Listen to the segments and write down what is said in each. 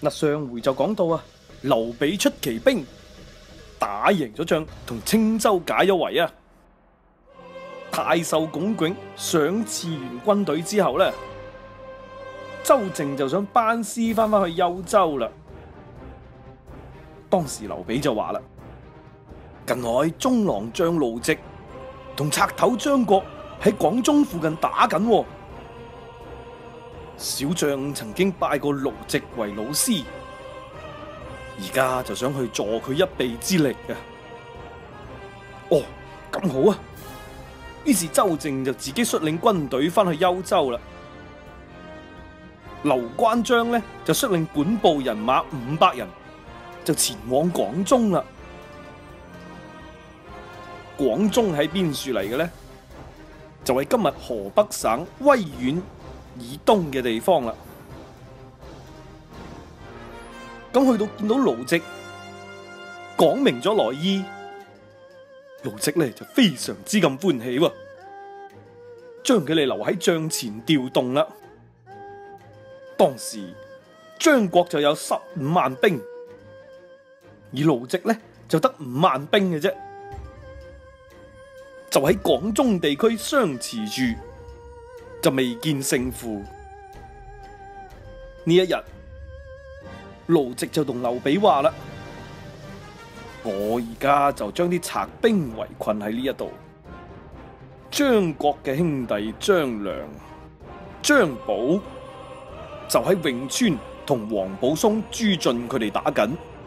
嗱，上回就講到啊，劉備出奇兵打贏咗仗，同青州解咗圍啊。太守龔景賞賜完軍隊之後呢，周靖就想班師翻返去幽州啦。當時劉備就話啦：近來中郎將盧植同賊頭張國喺廣中附近打緊喎。小將曾經拜過盧植為老師，而家就想去助佢一臂之力啊！哦，咁好啊！於是周靖就自己率領軍隊翻去幽州啦。劉關張呢就率領本部人馬500人，就前往廣中啦。廣中喺邊處嚟嘅呢？就係今日河北省威縣以東嘅地方啦。咁去到見到盧植，講明咗來意，盧植呢就非常之咁歡喜喎，將佢哋留喺帳前調動啦。當時張國就有15萬兵，而盧植呢就得5萬兵嘅啫，就喺廣中地區相持住，就未見勝負。呢一日，盧植就同劉備話啦：我而家就將啲賊兵圍困喺呢一度。張國嘅兄弟張良、張寶就喺潁川同王保松、朱雋佢哋打緊。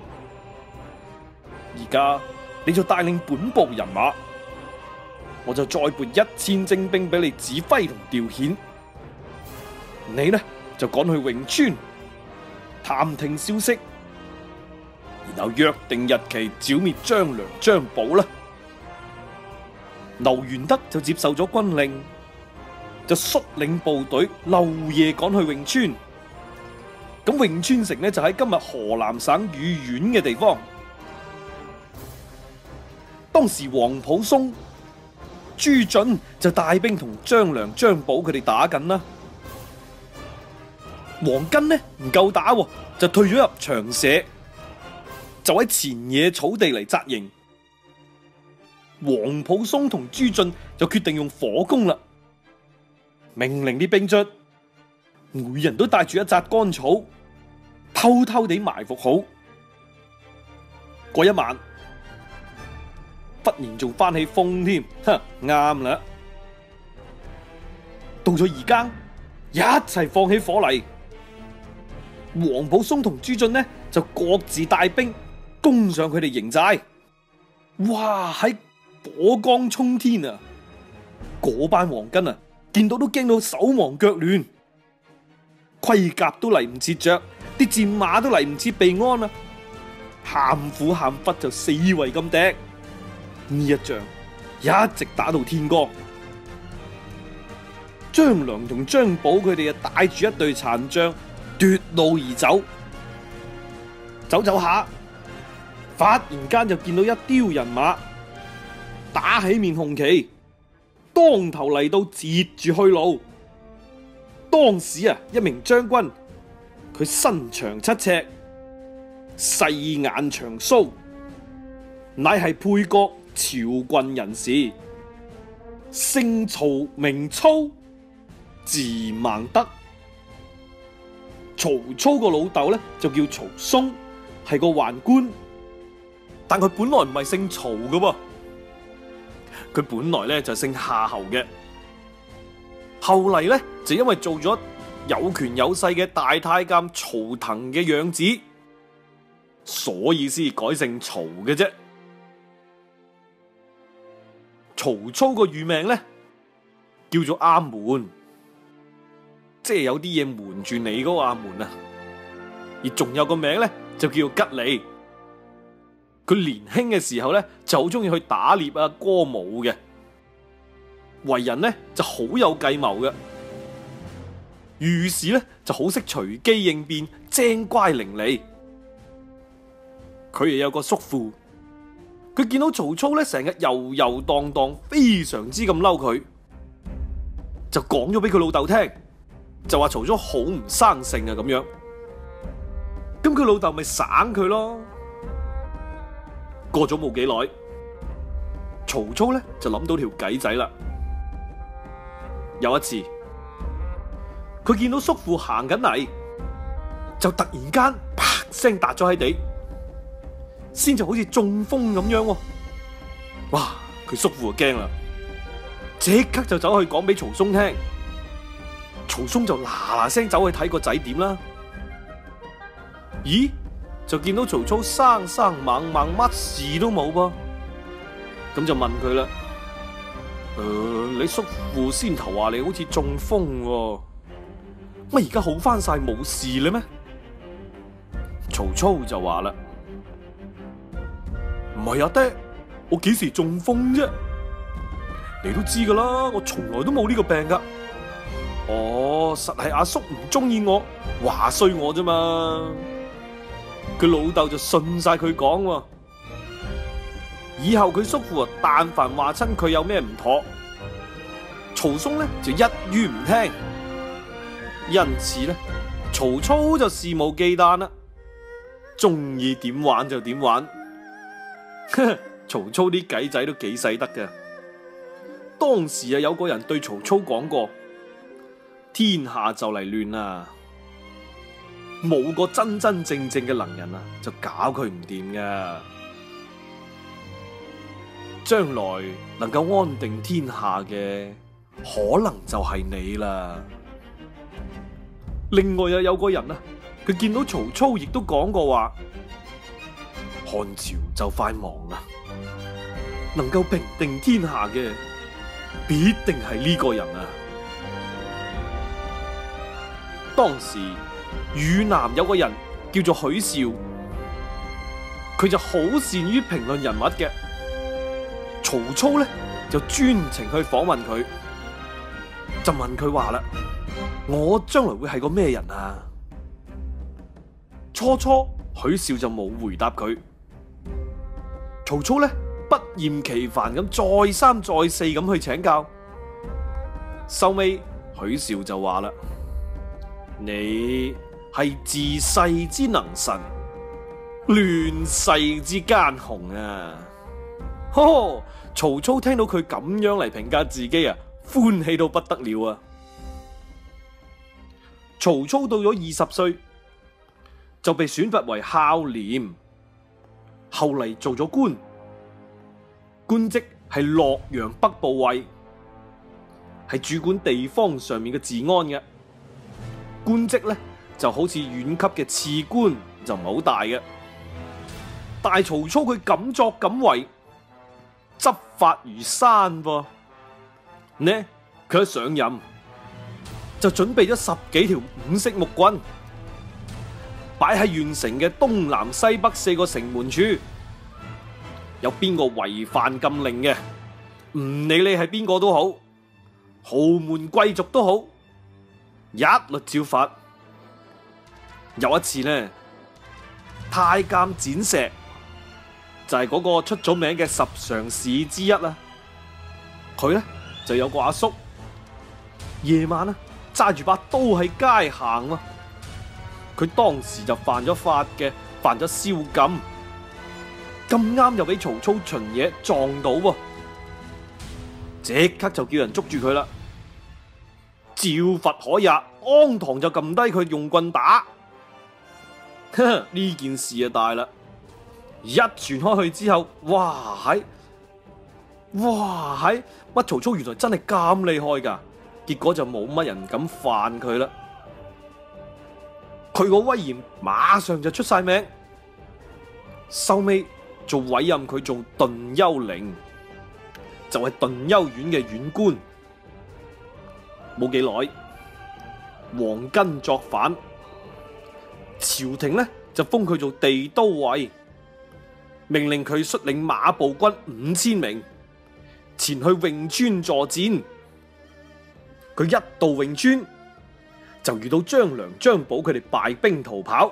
而家你就帶領本部人馬，我就再撥1000精兵俾你指揮同調遣。你呢就趕去潁川探聽消息，然後約定日期剿滅張良、張寶啦。劉玄德就接受咗軍令，就率領部隊漏夜趕去潁川。咁潁川城呢就喺今日河南省禹縣嘅地方。當時王普松、朱雋就帶兵同張良、張寶佢哋打緊啦。黃巾呢唔夠打，就退咗入長社，就喺前野草地嚟紮營。王普松同朱雋就決定用火攻啦，命令啲兵卒每人都帶住一紮乾草，偷偷地埋伏好。嗰一晚忽然仲翻起風添，啱啦！到咗二更，一齊放起火嚟。王普松同朱雋呢就各自帶兵攻上佢哋營寨。哇！喺火光衝天啊！嗰班黃巾啊，見到都驚到手忙腳亂，盔甲都嚟唔切着，啲戰馬都嚟唔切備安啊！喊苦喊忽就四圍咁敵。呢一仗一直打到天光。張良同張寶佢哋啊帶住一隊殘將奪路而走，走走下，忽然間就見到一彪人馬打起面紅旗，當頭嚟到截住去路。當時啊，一名將軍，佢身長7尺，細眼長鬚，乃係沛國譙郡人士，姓曹名操，字孟德。曹操個老豆呢就叫曹嵩，係個宦官，但佢本來唔係姓曹嘅喎，佢本來呢就姓夏侯嘅。後嚟呢就因為做咗有權有勢嘅大太監曹騰嘅養子，所以先改姓曹嘅啫。曹操個御名呢叫做阿瞞，即係有啲嘢瞞住你嗰個阿瞞啊。而仲有個名呢就叫做吉利。佢年輕嘅時候呢就好中意去打獵啊、歌舞嘅，為人呢就好有計謀嘅，遇事呢就好識隨機應變、精乖伶俐。佢亦有個叔父，佢見到曹操咧成日遊遊蕩蕩，非常之咁嬲佢，就講咗俾佢老豆聽，就話曹操好唔生性啊咁樣。 咁佢老豆咪省佢咯。過咗冇幾耐，曹操咧就諗到條計仔啦。有一次，佢見到叔父行緊嚟，就突然間啪聲笪咗喺地，先就好似中風咁樣喎。哇！佢叔父就驚啦，即刻就走去講俾曹嵩聽。曹嵩就嗱嗱聲走去睇個仔點啦。咦？就見到曹操生生猛猛，乜事都冇噃。咁就問佢啦：你叔父先頭話你好似中風喎，乜而家好翻晒冇事咧咩？曹操就話啦：唔係啊，爹，我幾時中風啫？你都知噶啦，我從來都冇呢個病噶。哦，實係阿叔唔中意我，話衰我啫嘛。佢老豆就信晒佢講喎。以後佢叔父啊，但凡話親佢有咩唔妥，曹嵩咧就一於唔聽。因此咧，曹操就肆無忌憚啦，中意點玩就點玩。曹操啲計仔都幾使得嘅。當時啊，有個人對曹操講過：天下就嚟亂啦，冇個真真正正嘅能人啊，就搞佢唔掂噶。將來能夠安定天下嘅，可能就係你啦。另外又有個人啊，佢見到曹操亦都講過話：漢朝就快亡啦，能夠平定天下嘅，必定係呢個人啊。當時汝南有個人叫做許紹，佢就好善於評論人物嘅。曹操咧就專程去訪問佢，就問佢話啦：我將來會係個咩人啊？初許紹就冇回答佢。曹操咧不厭其煩咁再三再四咁去請教，收尾許紹就話啦：你係治世之能臣，亂世之奸雄啊！呵，曹操聽到佢咁樣嚟評價自己啊，歡喜到不得了啊！曹操到咗20歲，就被選拔為孝廉，後嚟做咗官，官職係洛陽北部尉，係主管地方上面嘅治安嘅。官職咧就好似縣級嘅次官，就唔係好大嘅。但係曹操佢敢作敢為，執法如山噃。呢佢一上任就準備咗10幾條5色木棍，擺喺縣城嘅東南西北4個城門處。有邊個違反禁令嘅，唔理你係邊個都好，豪門貴族都好，一律照罰。有一次呢，太監展石就係嗰個出咗名嘅10常侍之一啦。佢呢就有個阿叔，夜晚揸住把刀喺街行喎。佢當時就犯咗法嘅，犯咗宵禁。咁啱又俾曹操巡夜撞到喎，即刻就叫人捉住佢啦，照罰可也，當堂就撳低佢用棍打。呢件事啊大啦，一傳開去之後，哇喺乜曹操原來真係咁厲害噶，結果就冇乜人敢犯佢啦。佢個威嚴馬上就出晒名，收尾就委任佢做頓丘令，就係頓丘縣嘅縣官。冇幾耐，黃巾作反，朝廷呢就封佢做地都尉，命令佢率領馬步軍5000名前去潁川助戰。佢一到潁川，就遇到張良、張寶佢哋敗兵逃跑，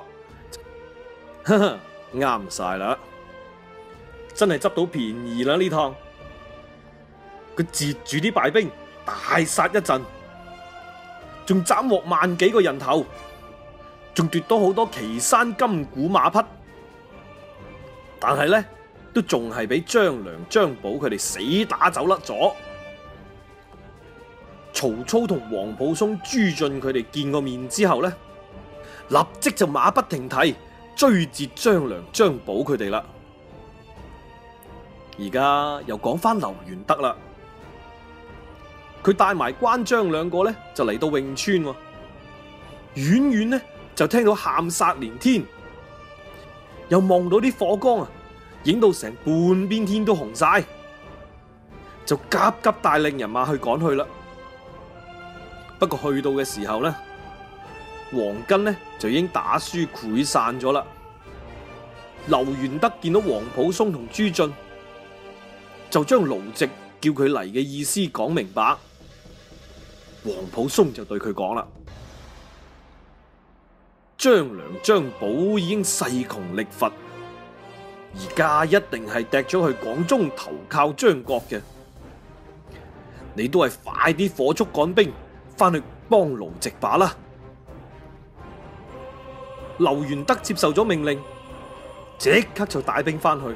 啱晒啦！真係執到便宜啦呢趟。佢截住啲敗兵，大殺一陣，仲斬獲萬幾個人頭， 仲奪到好多岐山金鼓馬匹，但係呢，都仲係俾張良、張寶佢哋死打走甩咗。曹操同皇甫嵩、朱俊佢哋見過面之後呢，立即就馬不停蹄追截張良、張寶佢哋啦。而家又講翻劉元德啦，佢帶埋關張兩個呢，就嚟到潁川，遠遠呢，就聽到喊殺連天，又望到啲火光啊，影到成半邊天都紅晒，就急急帶領人馬去趕去啦。不過去到嘅時候呢，黃巾呢就已經打輸潰散咗啦。劉元德見到皇甫嵩同朱俊，就將盧植叫佢嚟嘅意思講明白。皇甫嵩就對佢講啦：張良、張寶已經勢窮力乏，而家一定係掟咗去廣中投靠張國嘅。你都係快啲火速趕兵翻去幫盧植罷啦。劉元德接受咗命令，即刻就帶兵翻去。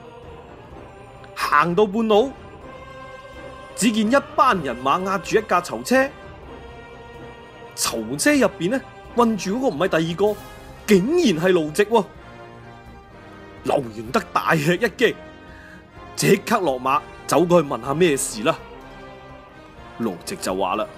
行到半路，只見一班人馬壓住一架囚車，囚車入邊呢，困住嗰個唔係第二個，竟然係盧植。劉元德大吃一驚，即刻落馬走過去問下咩事啦。盧植就話啦：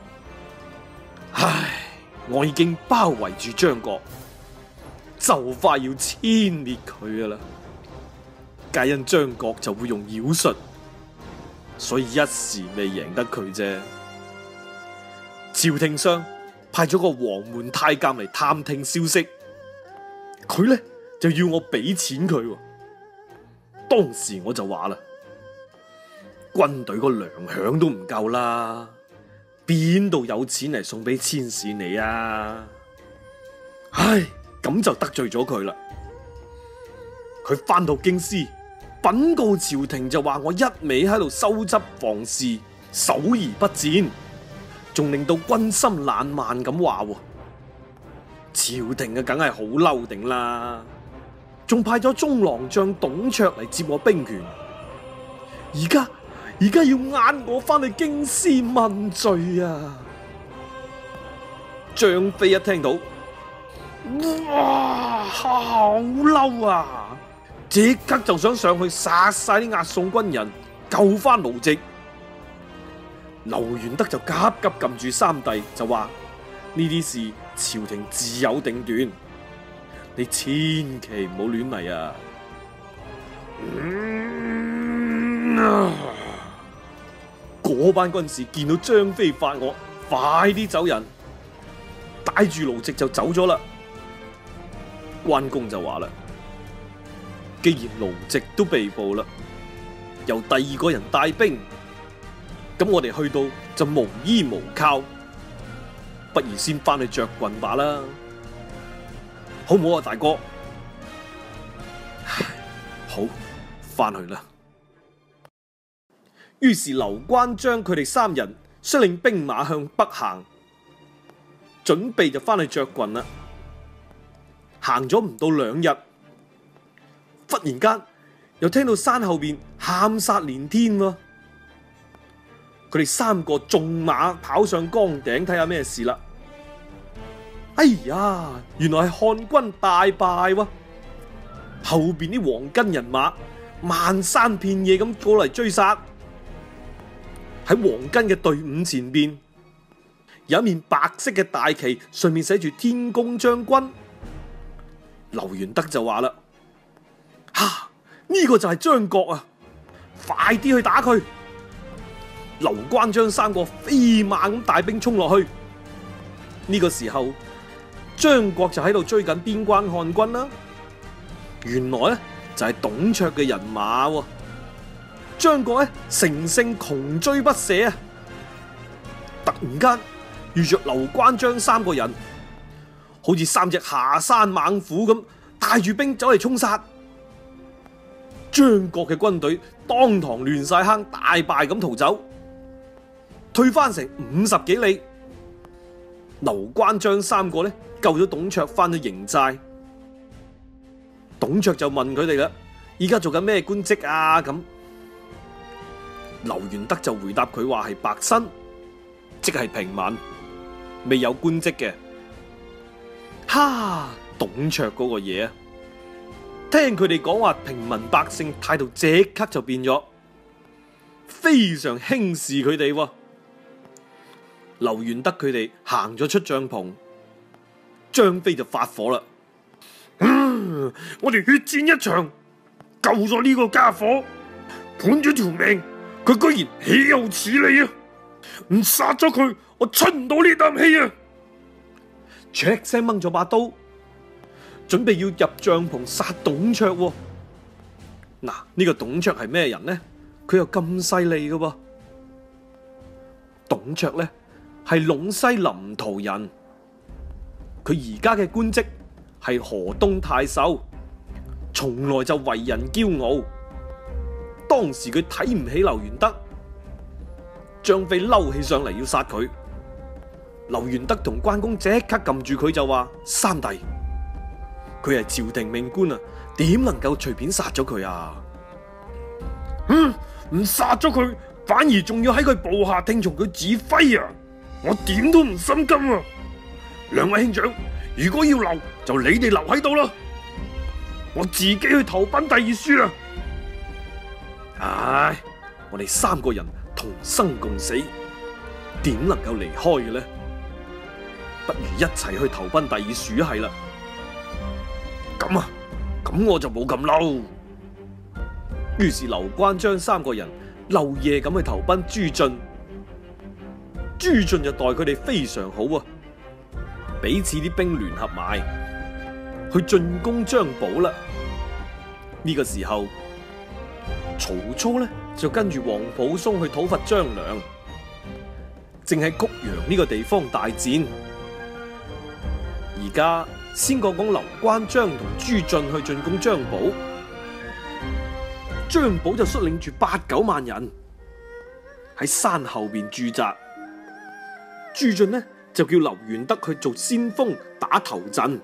唉，我已經包圍住張國，就快要殲滅佢噶啦。皆因張國就會用妖術，所以一時未贏得佢啫。朝廷上派咗個黃門太監嚟探聽消息，佢呢就要我俾錢佢。當時我就話啦，軍隊個糧餉都唔夠啦，邊度有錢嚟送俾千使你啊？唉，咁就得罪咗佢啦。佢翻到京師，稟告朝廷就話我一味喺度收執房事，守而不戰，仲令到軍心懶慢咁話。朝廷啊，梗係好嬲頂啦，仲派咗中郎將董卓嚟接我兵權。而家要押我翻去京師問罪啊！張飛一聽到，哇，好嬲啊！即刻就想上去殺晒啲押送軍人，救翻盧植。劉元德就急急撳住三弟，就話呢啲事朝廷自有定斷，你千祈唔好亂嚟啊！嗰班軍士見到張飛發惡，快啲走人，帶住盧植就走咗啦。關公就話啦：既然盧植都被捕啦，由第二個人帶兵，咁我哋去到就無依無靠，不如先翻去涿郡罷啦，好唔好啊，大哥？唉，好，翻去啦。於是劉關張佢哋三人率領兵馬向北行，準備就翻去涿郡啦。行咗唔到2日，忽然間又聽到山後邊喊殺連天喎。佢哋三個縱馬跑上崗頂睇下咩事啦。哎呀，原來係漢軍大敗喎！後邊啲黃巾人馬漫山遍野咁過嚟追殺。喺黃巾嘅隊伍前邊有一面白色嘅大旗，上面寫住天公將軍。劉元德就話啦：呢個就係張國啊！快啲去打佢！劉關張三個飛馬咁帶兵衝落去。呢個時候，張國就喺度追緊邊關漢軍啦。原來呢就係董卓嘅人馬。張國呢乘勝窮追不捨啊！突然間遇着劉關張三個人，好似三隻下山猛虎咁，帶住兵走嚟衝殺。張國嘅軍隊當堂亂晒坑，大敗咁逃走，退翻成50幾里。劉關張三個呢救咗董卓翻咗營寨。董卓就問佢哋啦：依家做緊咩官職啊？咁劉元德就回答佢話係白身，即係平民，未有官職嘅。哈！董卓嗰個嘢啊，聽佢哋講話平民百姓態度即刻就變咗，非常輕視佢哋喎。劉元德佢哋行咗出帳篷，張飛就發火啦。我哋血戰一場，救咗呢個家伙，判咗條命，佢居然豈有此理啊！唔殺咗佢，我出唔到呢啖氣啊！唰聲掹咗把刀，準備要入帳篷殺董卓喎。嗱，呢個董卓係咩人呢？佢又咁犀利嘅喎。董卓呢係隴西臨洮人，佢而家嘅官職係河東太守，從來就為人驕傲。當時佢睇唔起劉元德，張飛嬲起上嚟要殺佢。劉元德同關公即刻撳住佢就話：三弟，佢係朝廷命官啊，點能夠隨便殺咗佢啊？唔殺咗佢，反而仲要喺佢部下聽從佢指揮啊！我點都唔心甘啊！兩位兄長，如果要留，就你哋留喺度啦，我自己去投奔第二書啦。唉，我哋三個人同生共死，點能夠離開嘅呢？不如一齊去投奔第二書係啦。咁啊，咁我就冇咁嬲。於是劉關張三個人漏夜咁去投奔朱俊。朱俊就待佢哋非常好啊，彼此啲兵聯合埋去進攻張寶啦。呢個時候，曹操呢就跟住皇甫嵩去討伐張良，正喺曲陽呢個地方大戰。而家先講講劉關張同朱俊去進攻張寶。張寶就率領住8-9萬人喺山後邊駐紮，朱俊呢就叫劉元德去做先鋒打頭陣，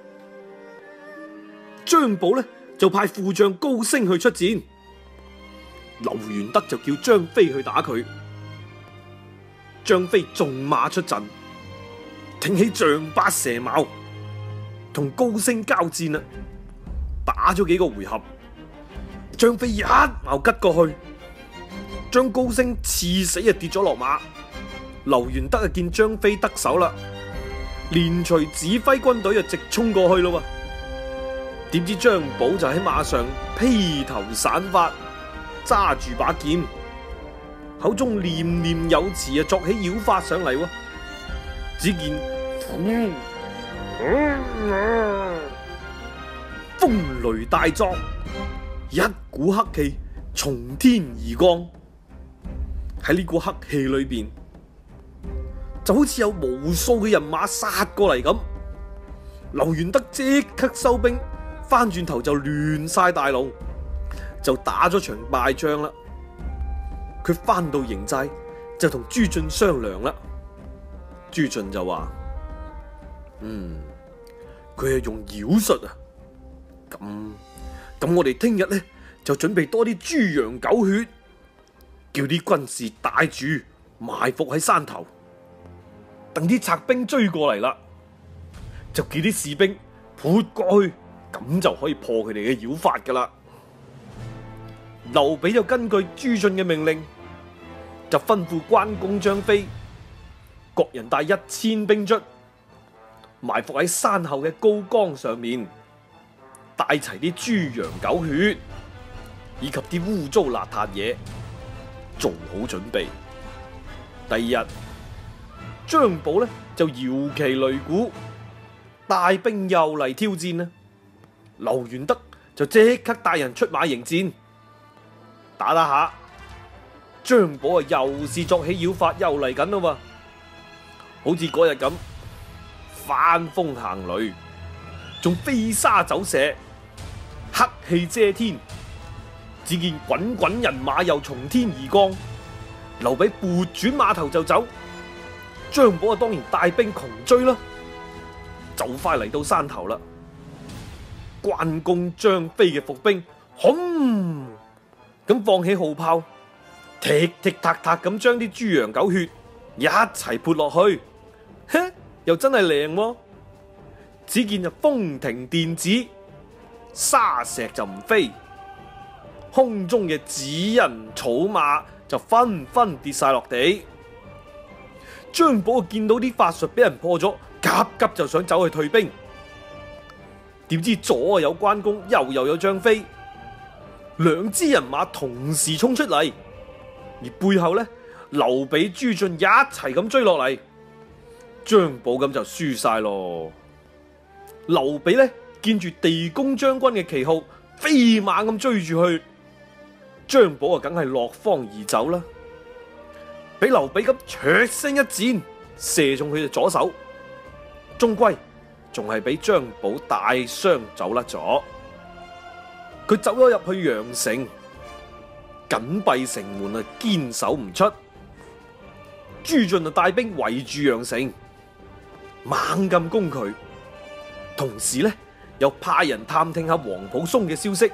張寶呢就派副將高升去出戰，劉元德就叫張飛去打佢。張飛縱馬出陣，挺起丈八蛇矛，同高升交戰啦，打咗幾個回合。張飛一矛吉過去，將高升刺死啊，跌咗落馬。劉元德啊見張飛得手啦，連隨指揮軍隊就直衝過去咯。點知張寶就喺馬上披頭散髮，揸住把劍，口中念念有詞啊，作起妖法上嚟。只見風雷大作，一股黑氣從天而降。喺呢股黑氣裏邊，就好似有無數嘅人馬殺過嚟咁。劉元德即刻收兵，翻轉頭就亂晒大龍，就打咗場敗仗啦。佢翻到營寨就同朱俊商量啦。朱俊就話：佢係用妖術啊。咁我哋聽日呢就準備多啲豬羊狗血，叫啲軍士帶住埋伏喺山頭，等啲賊兵追過嚟啦，就叫啲士兵撲過去，咁就可以破佢哋嘅妖法噶啦。劉備就根據朱俊嘅命令，就吩咐關公、張飛各人帶1000兵卒，埋伏喺山後嘅高崗上面，帶齊啲豬羊狗血以及啲污糟邋遢嘢，做好準備。第二日，張寶呢就搖旗擂鼓，帶兵又嚟挑戰啦。劉元德就即刻帶人出馬迎戰，打打下，張寶啊又是作起妖法，又嚟緊咯，好似嗰日咁翻風行雷，仲飛沙走石，黑氣遮天。只見滾滾人馬又從天而降，劉備撥轉馬頭就走，張寶啊當然帶兵窮追啦。 就快嚟到山頭啦。關公張飛嘅伏兵，轟咁放起號炮，踢踢踏踏咁將啲豬羊狗血一齊潑落去，哼，又真係靚喎！只見就風停電子，沙石就唔飛，空中嘅紙人草馬就紛紛跌晒落地。張寶見到啲法術俾人破咗，急急就想走去退兵，點知左有關公，右有張飛，兩支人馬同時衝出嚟，而背後呢，劉備、朱俊一齊咁追落嚟，張寶咁就輸晒咯。劉備呢，見住地公將軍嘅旗號，飛馬咁追住去，張寶啊梗係落荒而走啦。俾劉備咁唰聲一箭射中佢嘅左手，終歸仲係俾張寶大傷走甩咗。佢走咗入去陽城，緊閉城門啊，堅守唔出。朱俊啊帶兵圍住陽城，猛咁攻佢，同時呢又派人探聽下皇甫嵩嘅消息。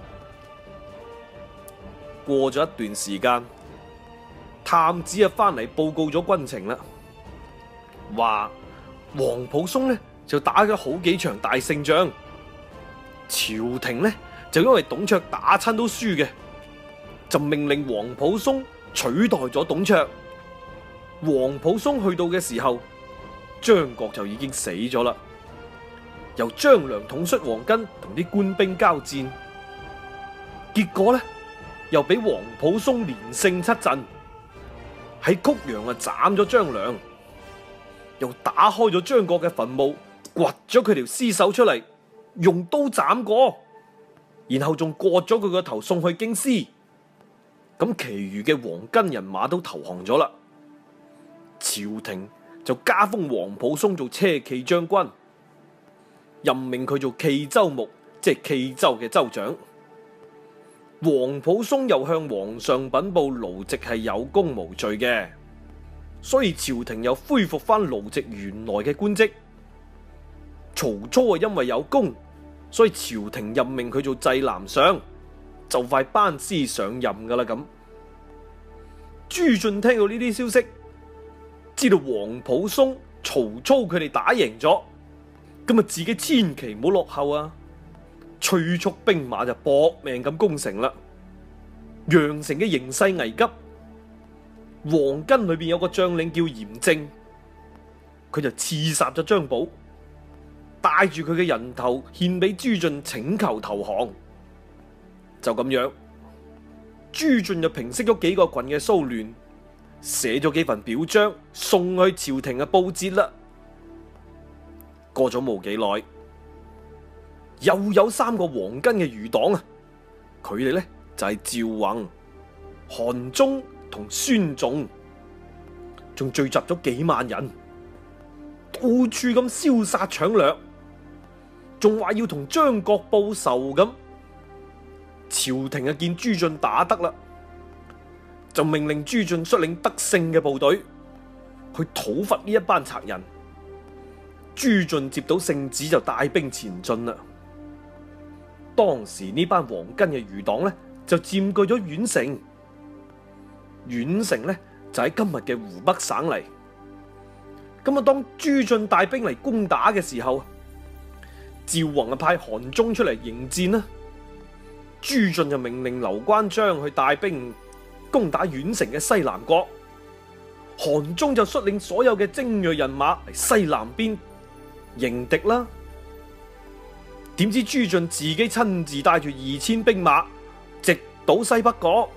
過咗一段時間，探子啊翻嚟報告咗軍情啦，話皇甫嵩呢就打咗好幾場大勝仗，朝廷呢就因為董卓打親都輸嘅，就命令皇甫嵩取代咗董卓。皇甫嵩去到嘅時候，張角就已經死咗啦。由張良統率黃巾同啲官兵交戰，結果呢又俾皇甫嵩連勝7陣，喺曲陽啊斬咗張良，又打開咗張角嘅墳墓，掘咗佢條屍首出嚟，用刀斬過，然後仲割咗佢個頭送去京師。咁其餘嘅黃巾人馬都投降咗啦，朝廷就加封皇甫嵩做車騎將軍，任命佢做冀州牧，即係冀州嘅州長。皇甫嵩又向皇上稟報盧植係有功無罪嘅，所以朝廷又恢復翻盧植原來嘅官職。曹操啊因為有功，所以朝廷任命佢做濟南相，就快班師上任噶啦咁。朱俊聽到呢啲消息，知道皇甫嵩、曹操佢哋打贏咗，咁啊自己千祈唔好落後啊！催促兵馬就搏命咁攻城啦。陽城嘅形勢危急，黃巾裏邊有個將領叫嚴正，佢就刺殺咗張寶，帶住佢嘅人頭獻俾朱俊請求投降。就咁樣，朱俊就平息咗幾個郡嘅騷亂，寫咗幾份表彰送去朝廷嘅報捷啦。過咗冇幾耐，又有3個黃巾嘅餘黨啊，佢哋呢就係趙宏、韓忠同孫仲，仲聚集咗幾萬人，到處咁燒殺搶掠，仲話要同張角報仇咁。朝廷啊見朱俊打得啦，就命令朱俊率領得勝嘅部隊去討伐呢一班賊人。朱俊接到聖旨就帶兵前進啦。當時呢班黃巾嘅餘黨呢，就佔據咗縣城。縣城呢，就喺今日嘅湖北省嚟。咁啊，當朱俊帶兵嚟攻打嘅時候，趙宏啊派韓忠出嚟迎戰啦。朱俊就命令劉關張去帶兵攻打縣城嘅西南角，韓忠就率領所有嘅精銳人馬嚟西南邊迎敵啦。點知朱俊自己親自帶住2000兵馬直搗西北角。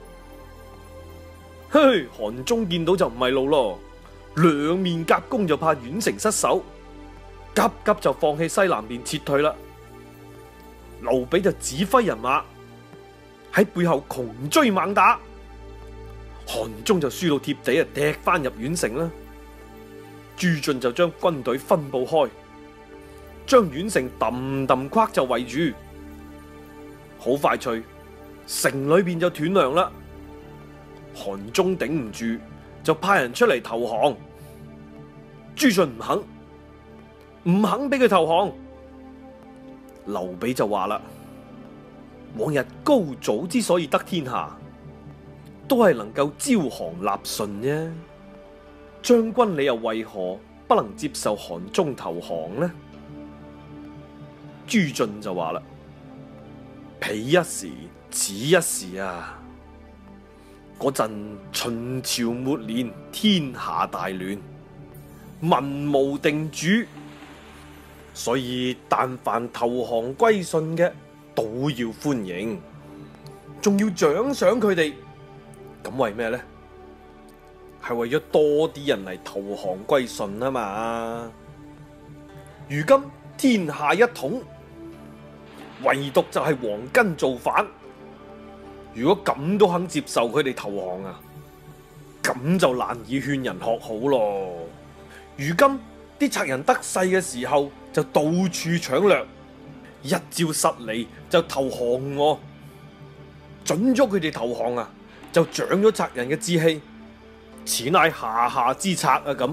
嘿，韓忠見到就唔係路咯，兩面夾攻就怕縣城失守，急急就放棄西南邊撤退啦。劉備就指揮人馬喺背後窮追猛打，韓忠就輸到貼地啊，踢翻入縣城啦。朱俊就將軍隊分布開，將縣城揼揼框就圍住，好快脆，城裏邊就斷糧啦。韓忠頂唔住，就派人出嚟投降。朱俊唔肯， 唔肯俾佢投降。劉備就話啦：往日高祖之所以得天下，都係能夠招降納順啫。將軍你又為何不能接受韓忠投降呢？朱雋就話啦：彼一時，此一時啊！嗰陣秦朝末年，天下大亂，民無定主，所以但凡投降歸順嘅，都要歡迎，仲要獎賞佢哋。咁為咩呢？係為咗多啲人嚟投降歸順啊嘛！如今天下一統，唯獨就係黃巾造反。如果咁都肯接受佢哋投降啊，咁就難以勸人學好咯。如今啲賊人得勢嘅時候，就到處搶掠，一朝失利就投降我，准咗佢哋投降啊，就長咗賊人嘅志氣，此乃下下之策啊！咁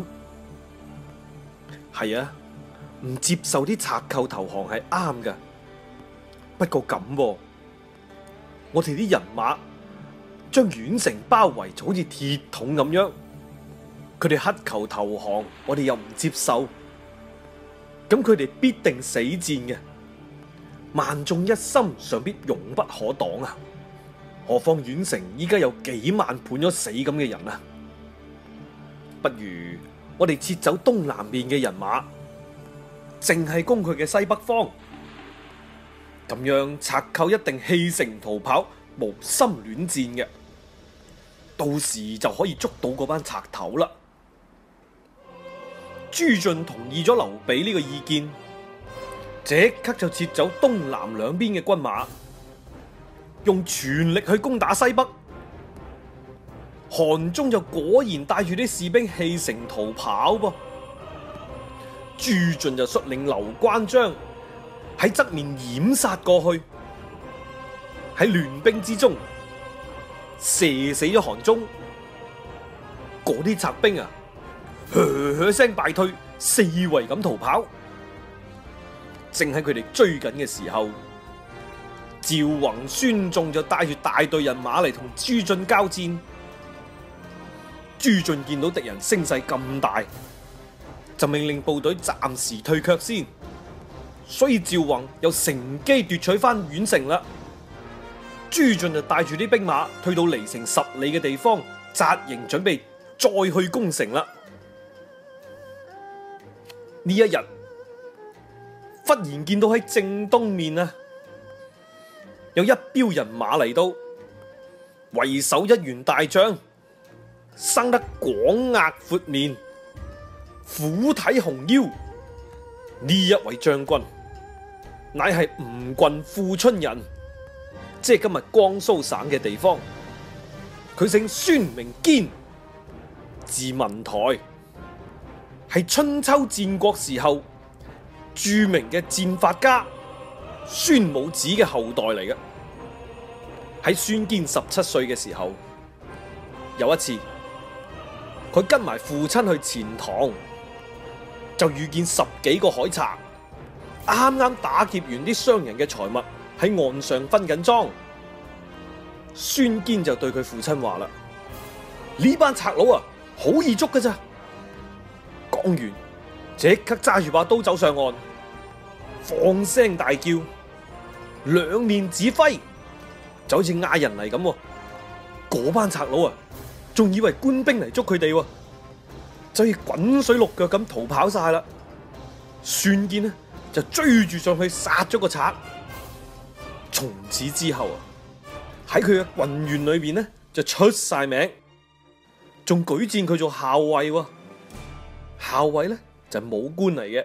係啊，唔接受啲賊寇投降係啱噶，不過咁喎，我哋啲人馬將縣城包圍，就好似鐵桶咁樣。佢哋乞求投降，我哋又唔接受，咁佢哋必定死戰嘅。萬眾一心，尚必勇不可擋啊！何況縣城依家有幾萬判咗死咁嘅人啊！不如我哋撤走東南面嘅人馬，淨係攻佢嘅西北方。咁樣賊寇一定棄城逃跑，無心戀戰嘅，到時就可以捉到嗰班賊頭啦。朱雋同意咗劉備呢個意見，即刻就撤走東南兩邊嘅軍馬，用全力去攻打西北。韓忠就果然帶住啲士兵棄城逃跑噃。朱雋就率領劉關張喺側面掩殺過去，喺亂兵之中射死咗韓忠。嗰啲賊兵啊，噓聲敗退，四圍咁逃跑。正喺佢哋追緊嘅時候，趙宏、孫仲就帶住大隊人馬嚟同朱雋交戰。朱雋見到敵人聲勢咁大，就命令部隊暫時退卻先。所以趙宏又乘機奪取翻縣城啦。朱雋就帶住啲兵馬退到離城10里嘅地方紮營，準備再去攻城啦。呢一日忽然見到喺正東面啊，有一彪人馬嚟到，為首一員大將，生得廣額闊面，虎體熊腰。呢一位將軍乃係吳郡富春人，即係今日江蘇省嘅地方。佢姓孫，名堅，字文台，係春秋戰國時候著名嘅戰法家孫武子嘅後代嚟嘅。喺孫堅17歲嘅時候，有一次佢跟埋父親去錢塘，就遇見10幾個海賊，啱啱打劫完啲商人嘅財物，喺岸上分緊贓。孫堅就對佢父親話啦：呢班賊佬啊，好易捉㗎咋！講完，即刻揸住把刀走上岸，放聲大叫，兩面指揮，就好似嗌人嚟咁。嗰班賊佬啊，仲以為官兵嚟捉佢哋，就要滾水淥腳咁逃跑晒啦。孫堅呢就追住上去殺咗個賊。從此之後啊，喺佢嘅郡縣裏邊呢就出晒名，仲舉薦佢做校尉。校尉呢就係武官嚟嘅。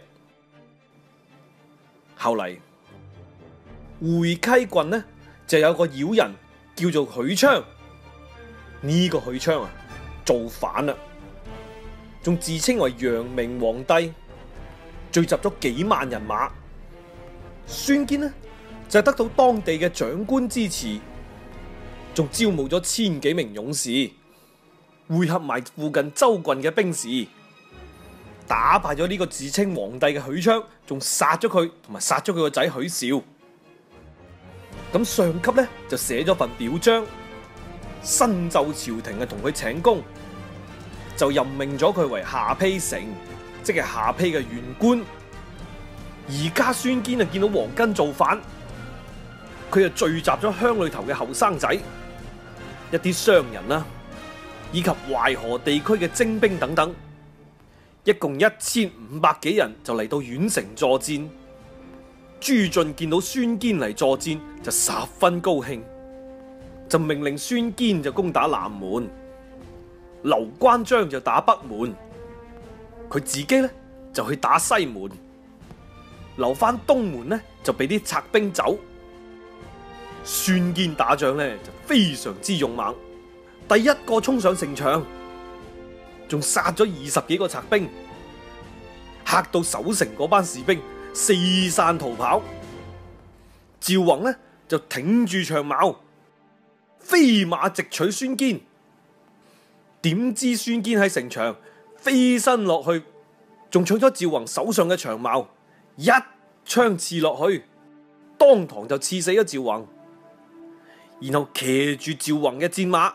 後嚟會稽郡呢就有個妖人叫做許昌，呢個許昌啊造反啦，仲自稱為陽明皇帝，聚集咗幾萬人馬。孫堅呢就得到當地嘅長官支持，仲招募咗1000幾名勇士，匯合埋附近州郡嘅兵士， 打敗咗呢個自稱皇帝嘅許昌，仲殺咗佢，同埋殺咗佢個仔許兆。咁上級咧就寫咗份表彰，申奏朝廷同佢請功，就任命咗佢為下邳丞，即係下邳嘅縣官。而家孫堅見到黃巾造反，佢就聚集咗鄉裏頭嘅後生仔、一啲商人啦，以及淮河地區嘅精兵等等，一共1500幾人就嚟到縣城助戰。朱雋見到孫堅嚟助戰，就十分高興，就命令孫堅就攻打南門，劉關張就打北門，佢自己呢就去打西門，留翻東門呢就俾啲賊兵走。孫堅打仗呢就非常之勇猛，第一個衝上城牆，仲殺咗20幾個賊兵，嚇到守城嗰班士兵四散逃跑。趙宏呢就挺住長矛，飛馬直取孫堅。點知孫堅喺城牆飛身落去，仲搶咗趙宏手上嘅長矛，一槍刺落去，當堂就刺死咗趙宏。然後騎住趙宏嘅戰馬，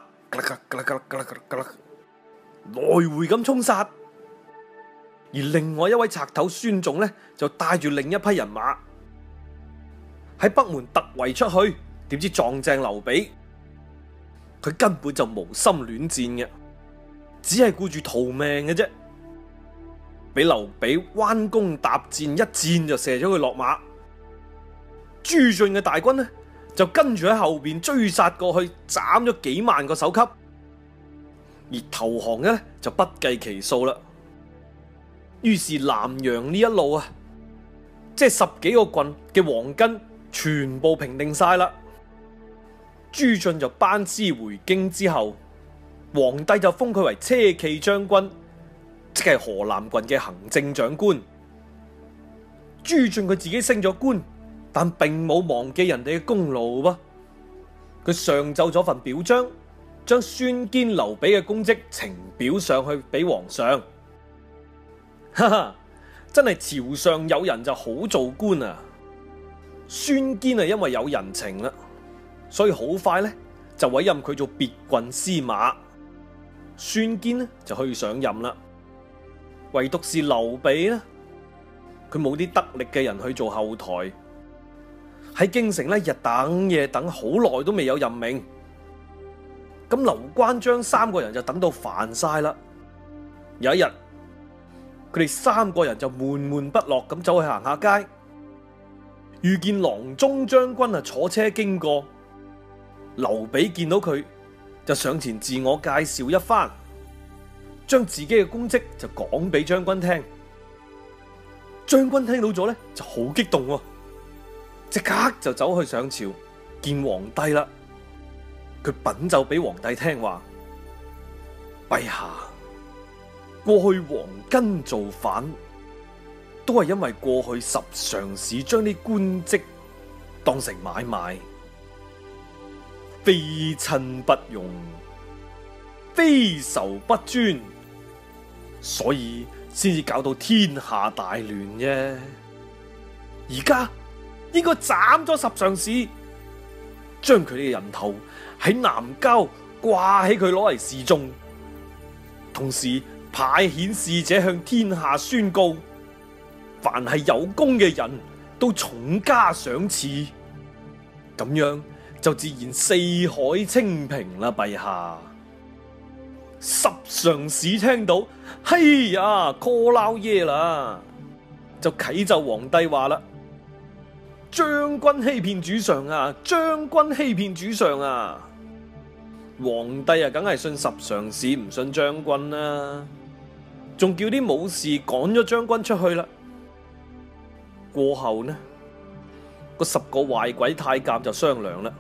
來回咁衝殺。而另外一位賊頭孫仲呢，就帶住另一批人馬喺北門突圍出去，點知撞正劉備，佢根本就無心戀戰嘅，只係顧住逃命嘅啫。俾劉備彎弓搭箭，一箭就射咗佢落馬。朱雋嘅大軍呢，就跟住喺後邊追殺過去，斬咗幾萬個首級，而投降嘅呢，就不計其數啦。於是南陽呢一路啊，即係10幾個郡嘅黃巾全部平定晒啦。朱雋就班師回京之後，皇帝就封佢為車騎將軍，即係河南郡嘅行政長官。朱雋佢自己升咗官，但並冇忘記人哋嘅功勞噃。佢上奏咗份表彰，將孫堅、劉備嘅功績呈表上去俾皇上。哈哈，真係朝上有人就好做官啊！孫堅係因為有人情啦，所以好快呢就委任佢做別郡司馬。孫堅呢就可以上任啦。唯獨是劉備呢，佢冇啲得力嘅人去做後台，喺京城呢日等夜等好耐都未有任命。咁劉關張3個人就等到煩晒啦。有一日，佢哋3個人就悶悶不樂咁走去行下街，遇見郎中將軍啊坐車經過。劉備見到佢就上前自我介紹一番，將自己嘅功績就講俾將軍聽。將軍聽到咗呢就好激動喎，即刻就走去上朝見皇帝啦。佢稟奏俾皇帝聽話：陛下，過去黃巾造反，都係因為過去十常侍將啲官職當成買賣，非親不用，非仇不尊，所以先至搞到天下大亂啫。而家應該斬咗十常侍，將佢哋嘅人頭喺南郊掛起佢攞嚟示眾，同時派遣使者向天下宣告，凡係有功嘅人都重加賞賜，咁樣就自然四海清平啦。陛下，十常侍聽到，嘿呀，call 撈耶啦，就啟奏皇帝話啦：將軍欺騙主上啊！將軍欺騙主上啊！皇帝啊，梗係信十常侍，唔信將軍啦，仲叫啲武士趕咗將軍出去啦。過後呢，個10個壞鬼太監就商量啦，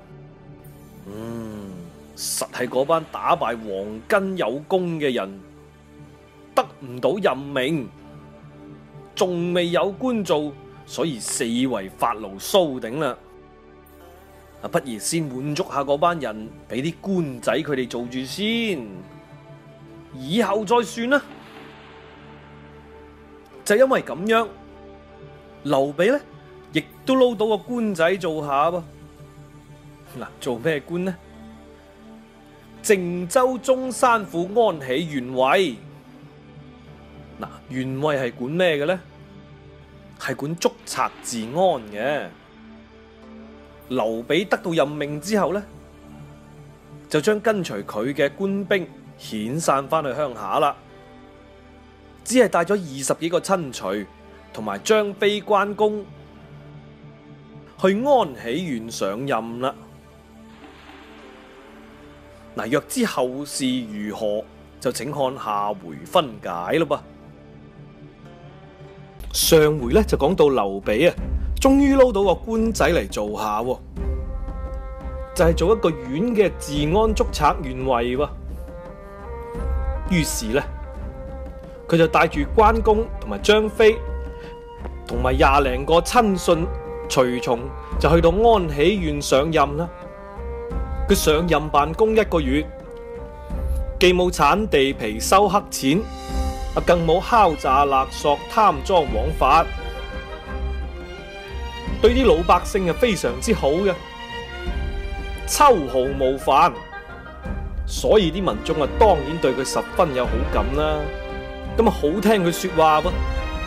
實係嗰班打敗黃巾有功嘅人得唔到任命，仲未有官做，所以四圍發牢騷頂啦。不如先滿足下嗰班人，俾啲官仔佢哋做住先，以後再算啦。 就因為咁樣，劉備呢亦都撈到個官仔做下噃。嗱，做咩官呢？靖州中山府安喜縣尉。嗱，縣尉係管咩嘅呢？係管捉賊治安嘅。劉備得到任命之後呢，就將跟隨佢嘅官兵遣散翻去鄉下啦，只係帶咗20幾個親隨同埋張飛、關公去安喜縣上任啦。嗱，欲知後事如何，就請看下回分解咯噃。上回咧就講到劉備啊，終於撈到個官仔嚟做下，就係做一個縣嘅治安捉賊縣尉喎。於是咧，佢就帶住關公同埋張飛，同埋20零個親信隨從，就去到安喜縣上任啦。佢上任辦公1個月，既冇鏟地皮收黑錢，更冇敲詐勒索貪贓枉法，對啲老百姓係非常之好嘅，秋毫無犯，所以啲民眾啊當然對佢十分有好感啦。咁啊好聽佢說話噃。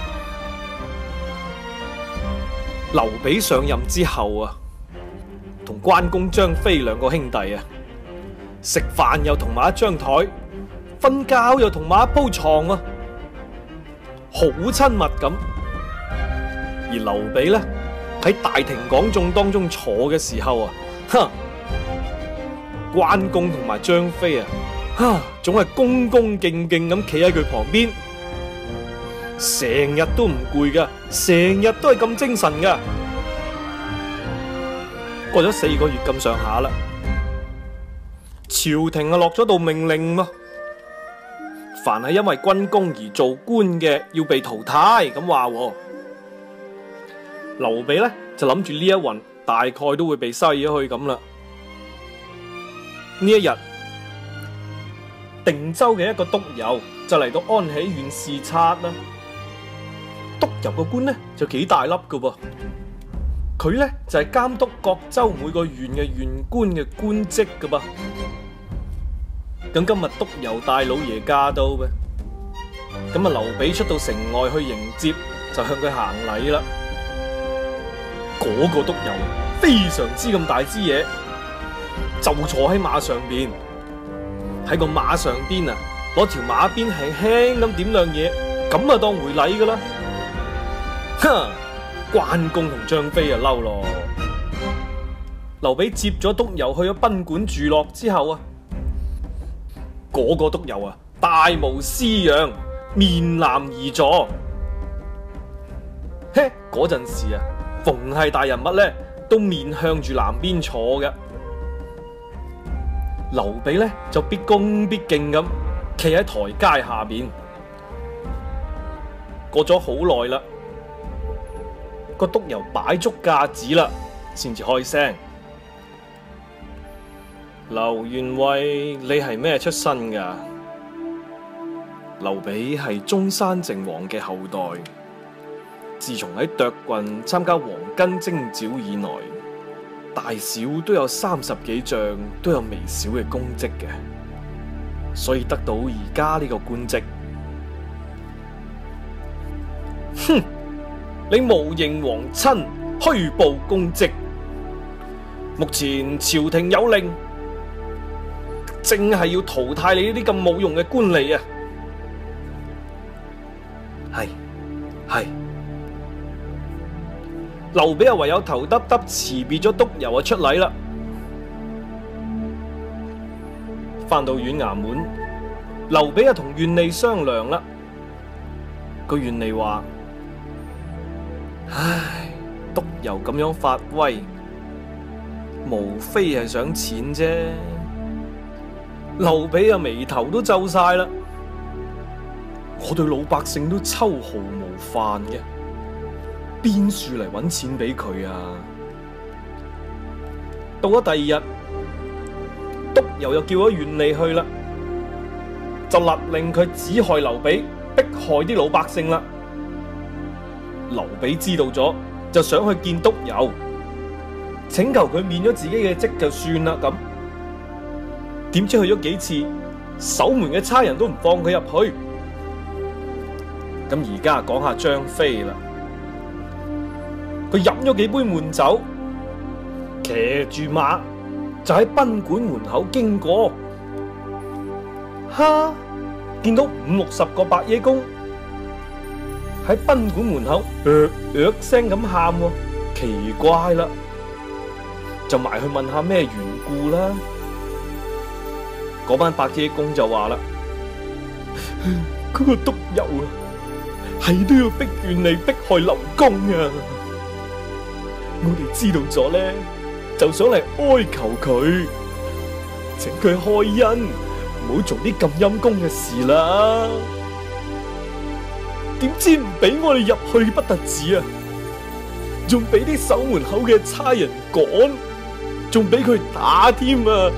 劉備上任之後啊，同關公、張飛兩個兄弟啊，食飯又同埋一張台，瞓覺又同埋一鋪床啊，好親密咁。而劉備呢，喺大庭廣眾當中坐嘅時候啊，關公同埋張飛啊，總係恭恭敬敬咁企喺佢旁邊，成日都唔攰噶，成日都係咁精神噶。過咗4個月咁上下啦，朝廷啊落咗道命令咯，凡係因為軍功而做官嘅要被淘汰咁話。劉備呢就諗住呢一運大概都會被篩咗去咁啦。呢一日，定州嘅一個督郵就嚟到安喜縣視察啦。督郵個官呢就幾大粒噶噃，佢呢就係監督各州每個縣嘅縣官嘅官職噶噃。咁今日督郵大老爺駕到嘅，咁啊劉備出到城外去迎接，就向佢行禮啦。嗰個督郵非常之咁大支嘢，就坐喺馬上邊，喺個馬上邊啊，攞條馬鞭輕輕咁點亮嘢，咁啊當回禮噶啦。關公同張飛啊嬲咯。劉備接咗督郵去咗賓館住落之後啊，嗰個督郵啊大模斯樣，面南而坐。嗰陣時啊，逢係大人物呢，都面向住南邊坐嘅。劉備呢，就必恭必敬咁企喺台階下面。過咗好耐啦，個督郵擺足架子啦，先至開聲：劉縣尉，你係咩出身噶？劉備係中山靖王嘅後代。自從喺涿郡參加黃巾征剿以來，大小都有30幾仗，都有微小嘅功績嘅，所以得到而家呢個官職。哼！你無認皇親，虛報功績。目前朝廷有令，正係要淘汰你呢啲咁冇用嘅官吏啊！係。劉備唯有頭耷耷辭別咗督郵啊出禮啦。翻到縣衙門，劉備同縣吏商量啦。個縣吏話：唉，督郵咁樣發威，無非係想錢啫。劉備眉頭都皺晒啦。我對老百姓都秋毫無犯嘅，邊處嚟搵錢俾佢啊？到咗第2日，督郵又叫咗縣吏去啦，就勒令佢指害劉備，迫害啲老百姓啦。 劉備知道咗，就想去見督郵，請求佢免咗自己嘅職就算啦咁。點知去咗幾次，守門嘅差人都唔放佢入去。咁而家講下張飛啦，佢飲咗幾杯悶酒，騎住馬就喺賓館門口經過，見到50-60個白野公喺賓館門口聲咁喊，奇怪啦，就埋去問下咩緣故啦。嗰班白野公就話啦：嗰個督郵啊，係都要逼怨你迫害劉公啊！我哋知道咗咧，就想嚟哀求佢，請佢開恩，唔好做啲咁陰公嘅事啦。點知唔俾我哋入去不特止啊，仲俾啲守門口嘅差人趕，仲俾佢打添啊！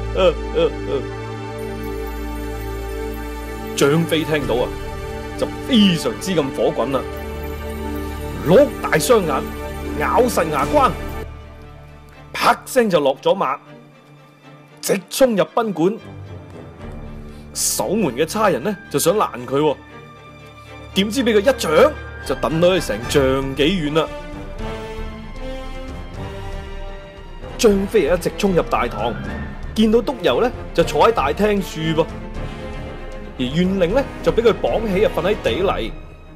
張飛聽到啊，就非常之咁火滾啦，碌大雙眼，咬實牙關，啪聲就落咗馬，直衝入賓館。守門嘅差人呢就想攔佢，點知俾佢一掌就抌到佢成丈幾遠啦。張飛一直衝入大堂，見到督郵呢就坐喺大廳處噃，而縣令呢就俾佢綁起啊，瞓喺地泥。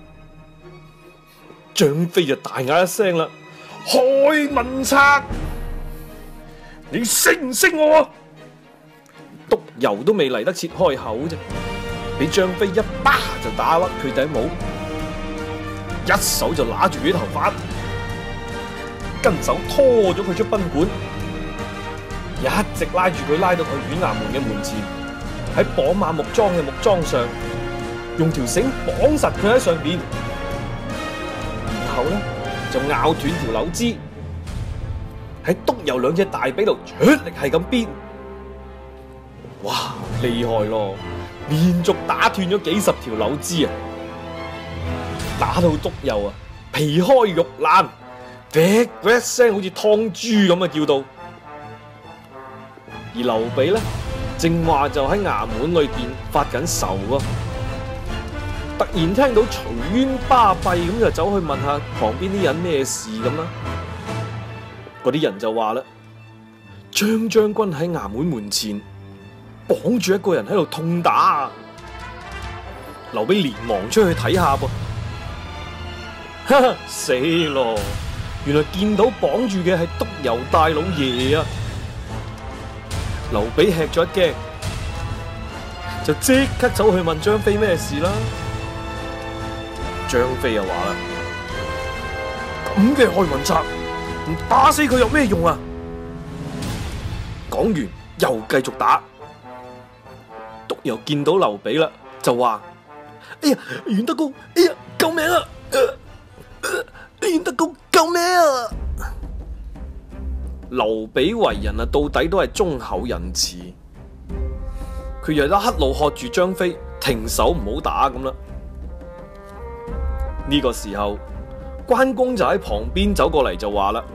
張飛就大嗌一聲啦：開文賊！你識唔識我啊？督郵都未嚟得切開口啫，俾張飛一巴就打甩佢頂帽，一手就揦住佢頭髮，跟手拖咗佢出賓館，一直拉住佢拉到去縣衙門嘅門前，喺綁馬木樁嘅木樁上，用條繩綁實佢喺上邊，然後呢就咬斷條柳枝，喺督郵兩隻大髀度出力係咁鞭。哇，厲害咯！連續打斷咗幾十條柳枝啊，打到督郵啊皮開肉爛，喋喋一聲好似劏豬咁啊叫到。而劉備呢，正話就喺衙門裏邊發緊愁喎，突然聽到嘈冤巴閉咁，就走去問下旁邊啲人咩事咁啦。嗰啲人就話啦：張將軍喺衙門門前綁住一個人喺度痛打。劉備連忙出去睇下噃，哈哈，死咯！原來見到綁住嘅係督郵大老爺啊！劉備吃咗一驚，就即刻走去問張飛咩事啦。張飛又話啦：咁嘅害文賊，唔打死佢有咩用啊？講完又繼續打。督郵見到劉備啦，就話：哎呀，袁德公，哎呀，救命啊！袁德公，救命啊！劉備為人啊，到底都係忠厚仁慈，佢又一路喝住張飛停手唔好打咁啦。呢個時候，關公就喺旁邊走過嚟就話啦：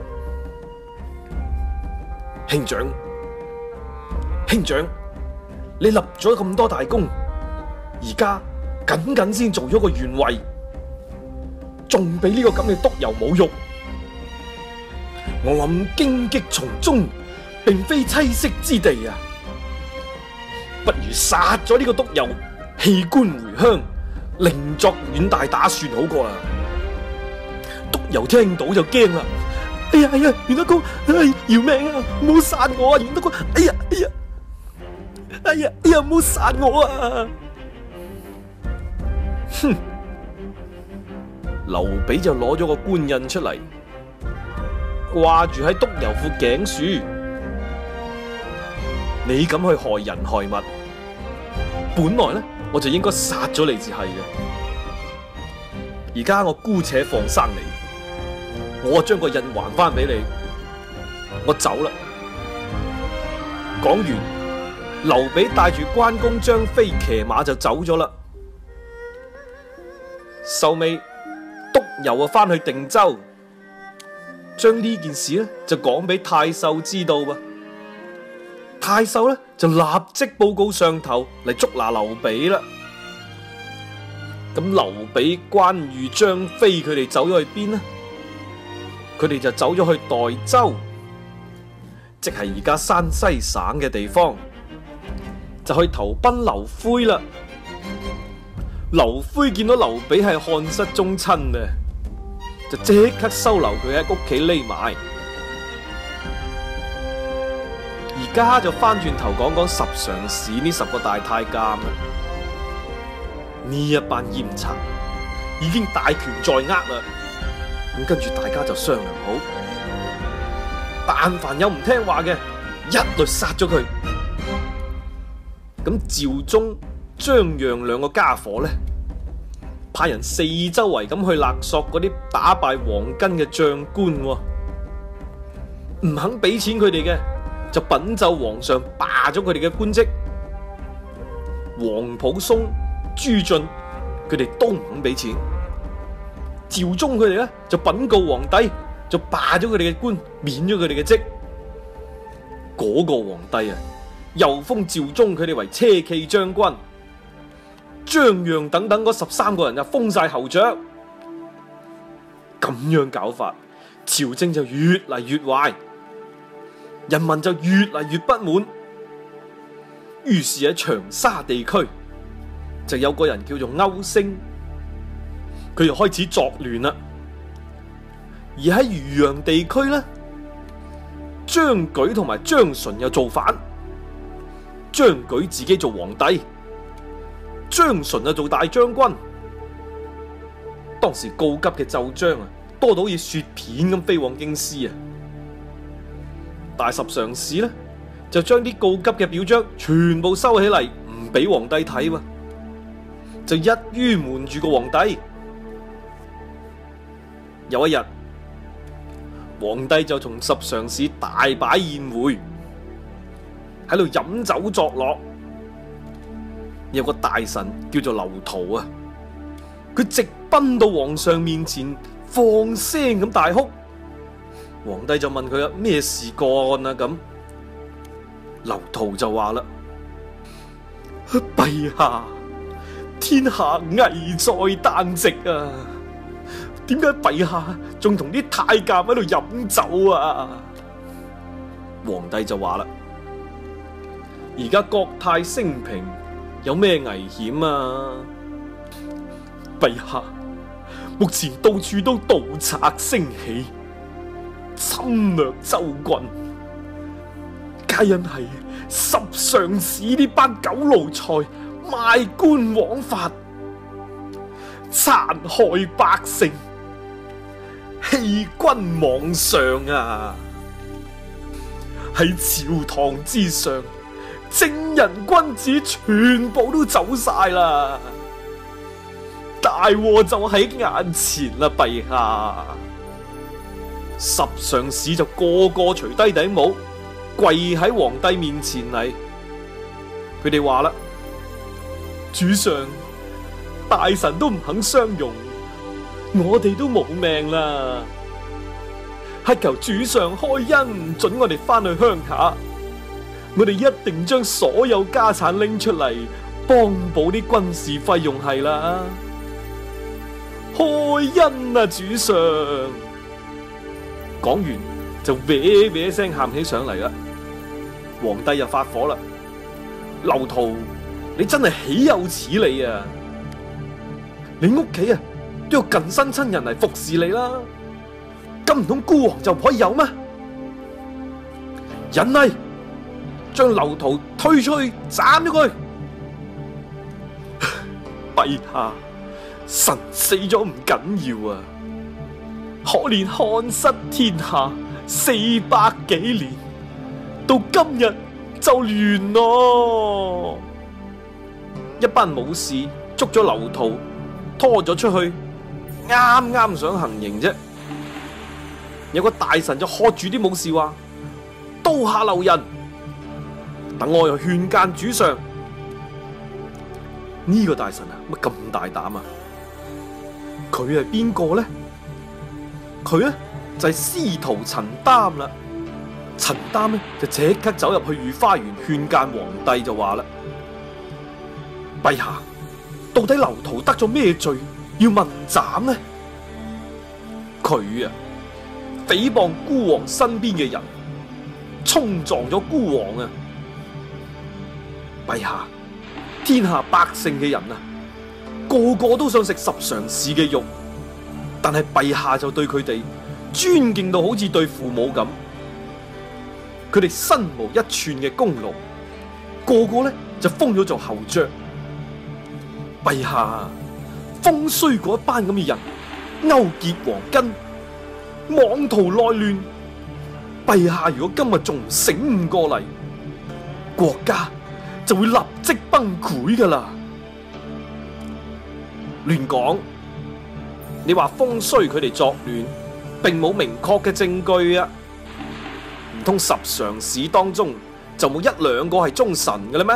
兄長，兄長，你立咗咁多大功，而家僅僅先做咗個縣尉，仲俾呢個咁嘅督郵侮辱。我諗荊棘叢中並非棲息之地啊，不如殺咗呢個督郵，棄官回鄉，另作遠大打算好過啦。督郵聽到就驚啦：哎呀哎呀，袁德公，饒命啊！唔好殺我啊，袁德公！哎呀哎呀哎呀哎呀，唔好殺我啊！哼！劉備就攞咗個官印出嚟，掛住喺督郵副頸處。你咁去害人害物，本來呢我就應該殺咗你至係嘅。而家我姑且放生你，我將個印還翻俾你，我走啦。講完，劉備帶住關公、張飛騎馬就走咗啦。收尾， 督郵翻去定州，將呢件事呢就講俾太守知道噃。太守呢就立即報告上頭嚟捉拿劉備啦。咁劉備、關羽、張飛佢哋走咗去邊呢？佢哋就走咗去代州，即係而家山西省嘅地方，就去投奔劉恢啦。劉恢見到劉備係漢室宗親嘅，就即刻收留佢喺屋企匿埋。而家就翻轉頭講講十常侍呢10個大太監啦。呢一班閹賊已經大權在握啦，咁跟住大家就商量好，但凡有唔聽話嘅，一律殺咗佢。咁趙忠、張讓兩個家伙呢，派人四周圍咁去勒索嗰啲打敗黃巾嘅將官，唔肯俾錢佢哋嘅，就稟奏皇上罷咗佢哋嘅官職。皇甫嵩、朱雋佢哋都唔肯俾錢，趙忠佢哋呢就稟告皇帝，就罷咗佢哋嘅官，免咗佢哋嘅職。嗰個皇帝啊，又封趙忠佢哋為車騎將軍，張讓等等嗰13個人就封晒侯爵。咁樣搞法，朝政就越嚟越壞，人民就越嚟越不滿。於是喺長沙地區就有個人叫做歐升，佢又開始作亂啦。而喺漁陽地區呢，張舉同埋張純又造反，張舉自己做皇帝，張純就做大將軍。當時告急嘅奏章啊，多到好似雪片咁飛往京師啊！大十常侍呢，就將啲告急嘅表彰全部收起嚟，唔俾皇帝睇喎，就一於瞞住個皇帝。有一日，皇帝就同十常侍大擺宴會，喺度飲酒作樂。有個大臣叫做劉陶啊，佢直奔到皇上面前，放聲咁大哭。皇帝就問佢咩事幹啊？咁劉陶就話啦：陛下，天下危在旦夕啊！點解陛下仲同啲太監喺度飲酒啊？皇帝就話啦：而家國泰升平，有咩危險啊？陛下，目前到處都盜賊升起，侵略州郡，皆因係十常侍呢班狗奴才賣官枉法，殘害百姓，欺君罔上啊！喺朝堂之上，正人君子全部都走晒啦，大禍就喺眼前啦，陛下！十常侍就個個除低頂帽，跪喺皇帝面前嚟。佢哋話啦：主上，大臣都唔肯相容，我哋都冇命啦，係求主上開恩，准我哋翻去鄉下。我哋一定將所有家產拎出嚟，幫補啲軍事費用係啦。開恩啊，主上！講完就歪歪聲喊起上嚟啦。皇帝又發火啦：劉陶，你真係豈有此理啊！你屋企啊都有近身親人嚟服侍你啦，咁唔通孤王就唔可以有咩？忍嚟！將劉陶推出去斬咗佢！陛下，臣死咗唔緊要啊，可憐漢室天下400幾年，到今日就亂咯。一班武士捉咗劉陶，拖咗出去，啱啱想行刑啫。有個大臣就喝住啲武士話：刀下留人！等我又勸諫主上。呢個大臣啊，乜咁大膽啊？ 佢係邊個呢？佢呢，就係司徒陳擔啦。陳擔呢，就即刻走入去御花園勸諫皇帝，就話啦：陛下，到底劉陶得咗咩罪要問斬呢？佢啊，誹謗孤王身邊嘅人，衝撞咗孤王啊！陛下，天下百姓嘅人啊，個個都想食十常侍嘅肉，但係陛下就對佢哋尊敬到好似對父母咁。佢哋身無一寸嘅功勞，個個呢就封咗做侯爵。陛下，風衰嗰一班咁嘅人勾結黃巾，妄圖內亂。陛下如果今日仲唔醒悟過嚟，國家就會立即崩潰噶啦！亂講，你話風衰佢哋作亂，並冇明確嘅證據啊！唔通十常侍當中就冇一兩個係忠臣嘅啦咩？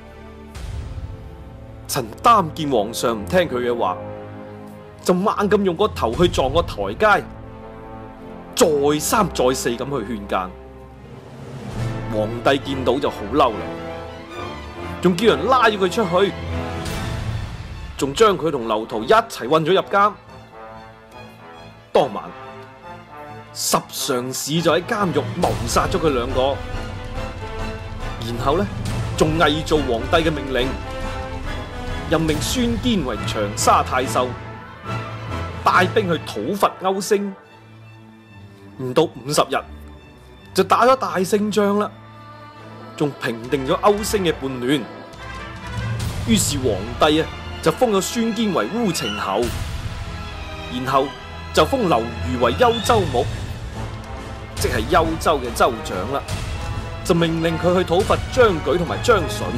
陳擔見皇上唔聽佢嘅話，就猛咁用個頭去撞個台階，再三再四咁去勸諫。皇帝見到就好嬲啦，仲叫人拉咗佢出去，仲將佢同劉陶一齊韞咗入監。當晚，十常侍就喺監獄謀殺咗佢兩個，然後呢，仲偽造皇帝嘅命令，任命孫堅為長沙太守，帶兵去討伐歐星。唔到50日就打咗大勝仗啦，仲平定咗歐星嘅叛亂。於是皇帝啊就封咗孫堅為烏程侯，然後就封劉虞為幽州牧，即係幽州嘅州長啦，就命令佢去討伐張舉同埋張順。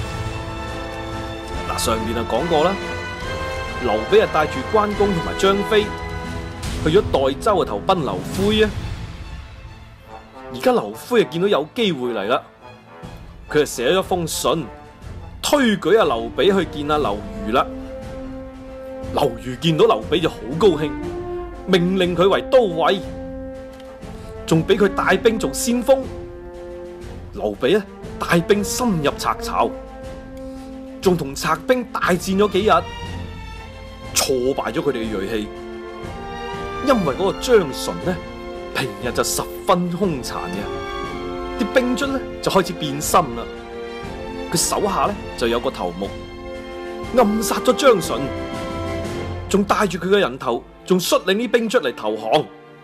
嗱，上面就講過啦，劉備啊帶住關公同埋張飛去咗代州啊投奔劉恢啊。而家劉恢啊見到有機會嚟啦，佢就寫咗封信推舉阿劉備去見阿劉虞啦。劉虞見到劉備就好高興，命令佢為都尉，仲俾佢帶兵做先鋒。劉備啊帶兵深入賊巢，仲同賊兵大戰咗幾日，挫敗咗佢哋嘅銳氣。因為嗰個張順呢，平日就十分兇殘嘅，啲兵卒呢就開始變心啦。佢手下呢就有個頭目暗殺咗張順，仲帶住佢嘅人頭，仲率領啲兵卒嚟投降。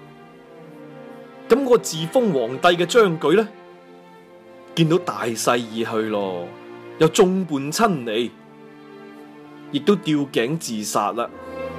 咁嗰個自封皇帝嘅張舉呢，見到大勢已去咯，又眾叛親離，亦都吊頸自殺啦。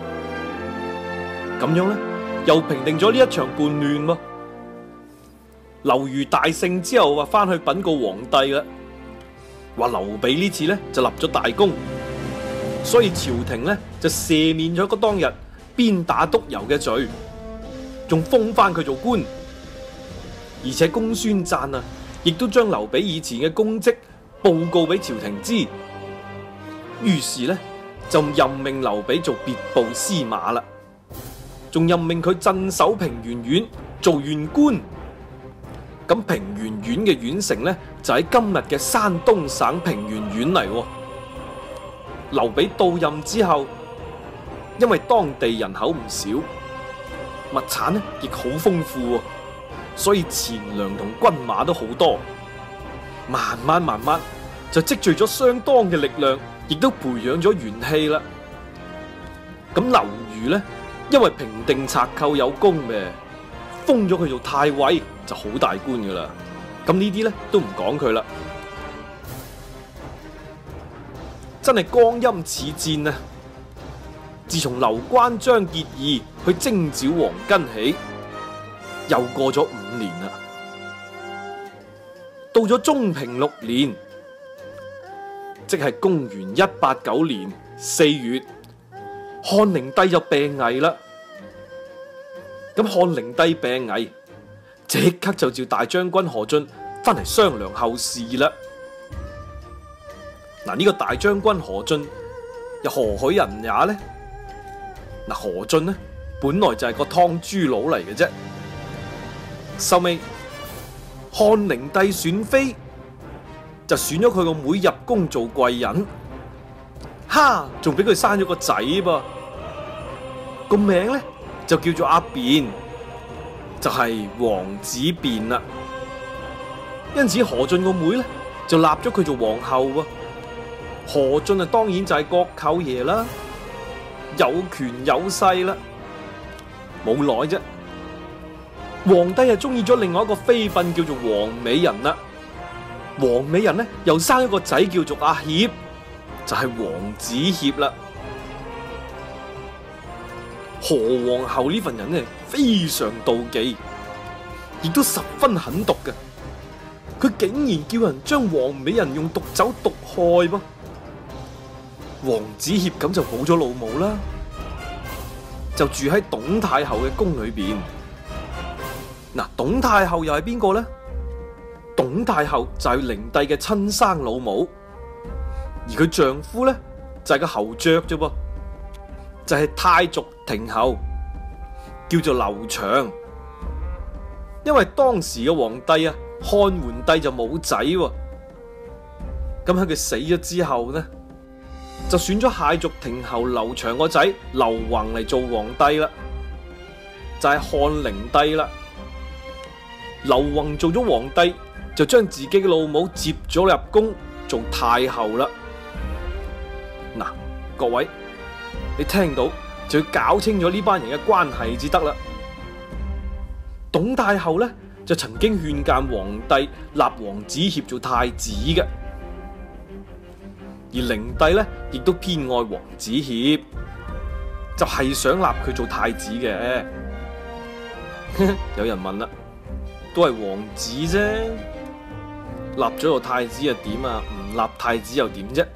咁樣呢，又平定咗呢一場叛亂喎。劉虞大勝之後，話翻去稟告皇帝啦，話劉備呢次呢就立咗大功，所以朝廷呢就赦免咗個當日鞭打督郵嘅罪，仲封翻佢做官，而且公孫瓚啊，亦都將劉備以前嘅功績報告俾朝廷知。於是呢，就任命劉備做別部司馬啦，仲任命佢鎮守平原縣做縣官。咁平原縣嘅縣城呢，就喺今日嘅山東省平原縣嚟。劉備到任之後，因為當地人口唔少，物產呢亦好豐富，所以錢糧同軍馬都好多，慢慢就積聚咗相當嘅力量，亦都培養咗元氣啦。咁劉虞呢，因為平定賊寇有功咩，封咗佢做太尉，就好大官噶啦。咁呢啲呢都唔講佢啦，真係光陰似箭啊！自從劉關張結義去征剿黃巾起，又過咗5年啦。到咗中平6年，即係公元189年4月，漢靈帝就病危啦。咁漢靈帝病危，即刻就召大將軍何進翻嚟商量後事啦。嗱，呢個大將軍何進又何許人也呢？ 嗱，何進呢，本來就係個劏豬佬嚟嘅啫，收尾漢靈帝選妃就選咗佢個妹入宮做貴人，哈，仲俾佢生咗個仔噃，個名呢就叫做阿辯，就係王子辯啦。因此何進個妹呢就立咗佢做皇后喎。何進啊，當然就係國舅爺啦，有權有勢啦。冇耐啫，皇帝啊中意咗另外一個妃嬪叫做王美人啦。王美人呢又生一個仔叫做阿協，就係王子協啦。何皇后呢份人呢非常妒忌，亦都十分狠毒嘅。佢竟然叫人將王美人用毒酒毒害噃。王子協咁就冇咗老母啦，就住喺董太后嘅宮裏邊。嗱，董太后又係邊個呢？董太后就係靈帝嘅親生老母，而佢丈夫呢，就係個侯爵啫噃，就係太族廷侯，叫做劉長。因為當時嘅皇帝啊，漢桓帝就冇仔喎，咁喺佢死咗之後呢，就選咗蟹族廷侯劉長個仔劉宏嚟做皇帝啦，就係漢靈帝啦。劉宏做咗皇帝，就將自己嘅老母接咗入宮做太后啦。嗱，各位，你聽到就要搞清楚呢班人嘅關係至得啦。董太后呢，就曾經勸諫皇帝立王子協做太子嘅，而靈帝呢，亦都偏愛王子協，就係想立佢做太子嘅。有人問啦，都係王子啫，立咗做太子又點啊？唔立太子又點啫？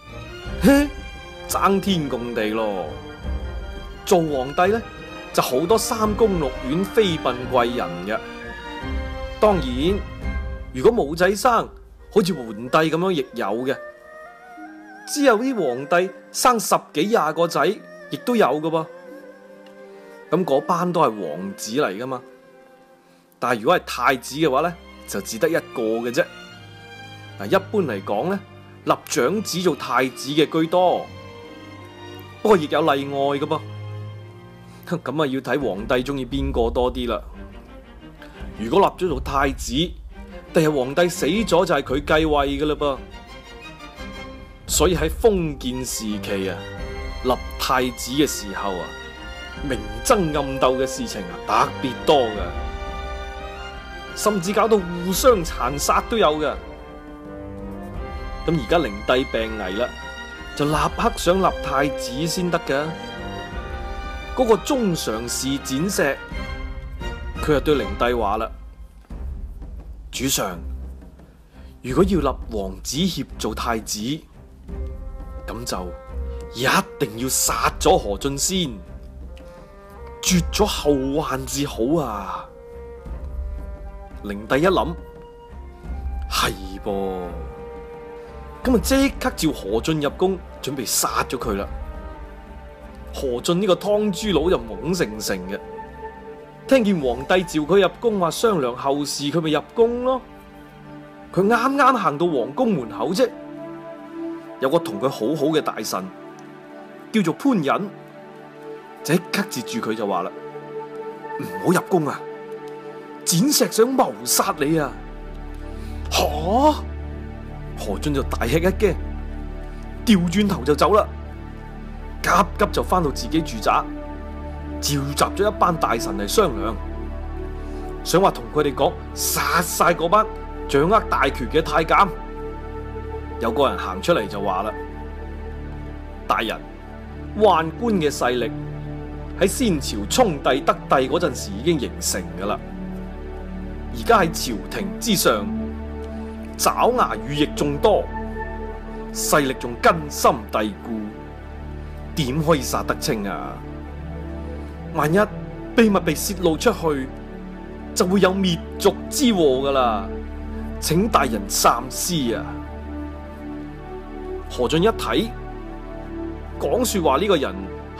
爭天共地咯！做皇帝呢，就好多三宮六院妃嬪貴人嘅。當然，如果冇仔生，好似桓帝咁樣亦有嘅。之後啲皇帝生10幾20個仔，亦都有噶噃。咁嗰班都係王子嚟噶嘛。但係如果係太子嘅話呢，就只得一個嘅啫。嗱，一般嚟講呢，立長子做太子嘅居多，不過亦有例外嘅噃。咁啊，要睇皇帝中意邊個多啲啦。如果立咗做太子，第日皇帝死咗就係佢繼位嘅啦噃。所以喺封建時期啊，立太子嘅時候啊，明爭暗鬥嘅事情啊特別多嘅，甚至搞到互相殘殺都有嘅。咁而家靈帝病危啦，就立刻想立太子先得㗎。嗰個中常侍展石，佢就對靈帝話啦：主上，如果要立王子協做太子，咁就一定要殺咗何進先，絕咗後患至好啊！靈帝一諗，係噃，咁啊即刻召何進入宮，準備殺咗佢啦。何進呢個劏豬佬就懵成成嘅，聽見皇帝召佢入宮話商量後事，佢咪入宮咯。佢啱啱行到皇宮門口啫，有個同佢好好嘅大臣叫做潘隱，即刻截住佢就話啦：唔好入宮啊！展石想謀殺你啊！吓！何進就大吃一驚，調轉頭就走啦。急急就翻到自己住宅，召集咗一班大臣嚟商量，想話同佢哋講殺晒嗰班掌握大權嘅太監。有個人行出嚟就話啦：大人，宦官嘅勢力喺先朝聰帝德帝嗰陣時已經形成噶啦，而家喺朝廷之上，爪牙羽翼眾多，勢力仲根深蒂固，點可以殺得清啊？萬一秘密被泄露出去，就會有滅族之禍噶啦，請大人三思啊！何進一睇，講說話呢個人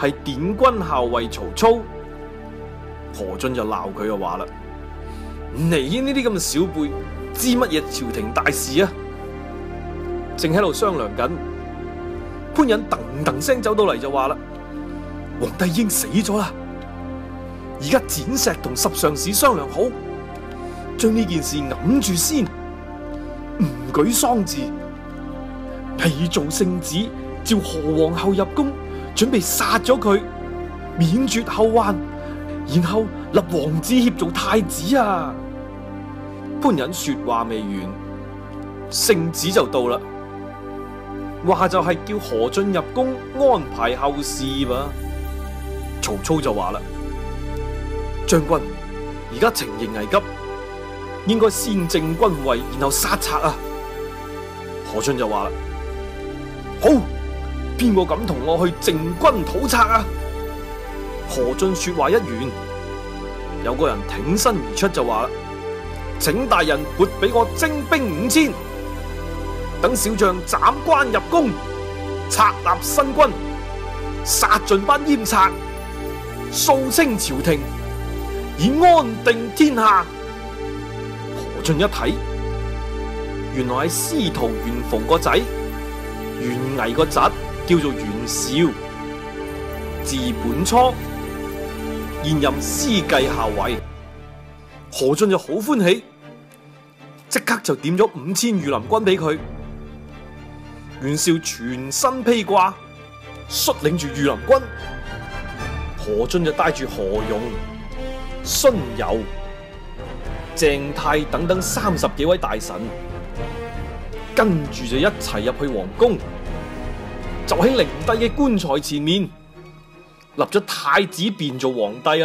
係典軍校尉曹操。何進就鬧佢就話啦：你呢啲咁嘅小輩，知乜嘢朝廷大事啊？正喺度商量緊，潘忍噔噔聲走到嚟就話啦：皇帝已經死咗啦，而家展石同十常侍商量好，將呢件事揞住先，唔舉喪事，偽造聖旨，召何皇后入宮，準備殺咗佢，免絕後患，然後立王子協做太子啊！潘忍說話未完，聖旨就到啦，話就係叫何進入宮安排後事吧。曹操就話啦：將軍，而家情形危急，應該先正軍位，然後殺賊啊！何進就話啦：好，邊個敢同我去靖軍討賊啊？何進說話一完，有個人挺身而出就話啦：請大人撥俾我精兵5000，等小將斬關入宮，策立新軍，殺盡班閹賊，掃清朝廷，以安定天下。何進一睇，原來係司徒袁逢個仔，袁巍個侄叫做袁紹，字本初，現任司計校尉。何進就好歡喜，即刻就點咗5000御林軍俾佢。袁紹全身披掛，率領住御林軍。何進就帶住何勇、荀攸、鄭泰等等30幾位大臣，跟住就一齊入去皇宮，就喺靈帝嘅棺材前面立咗太子辯做皇帝啊！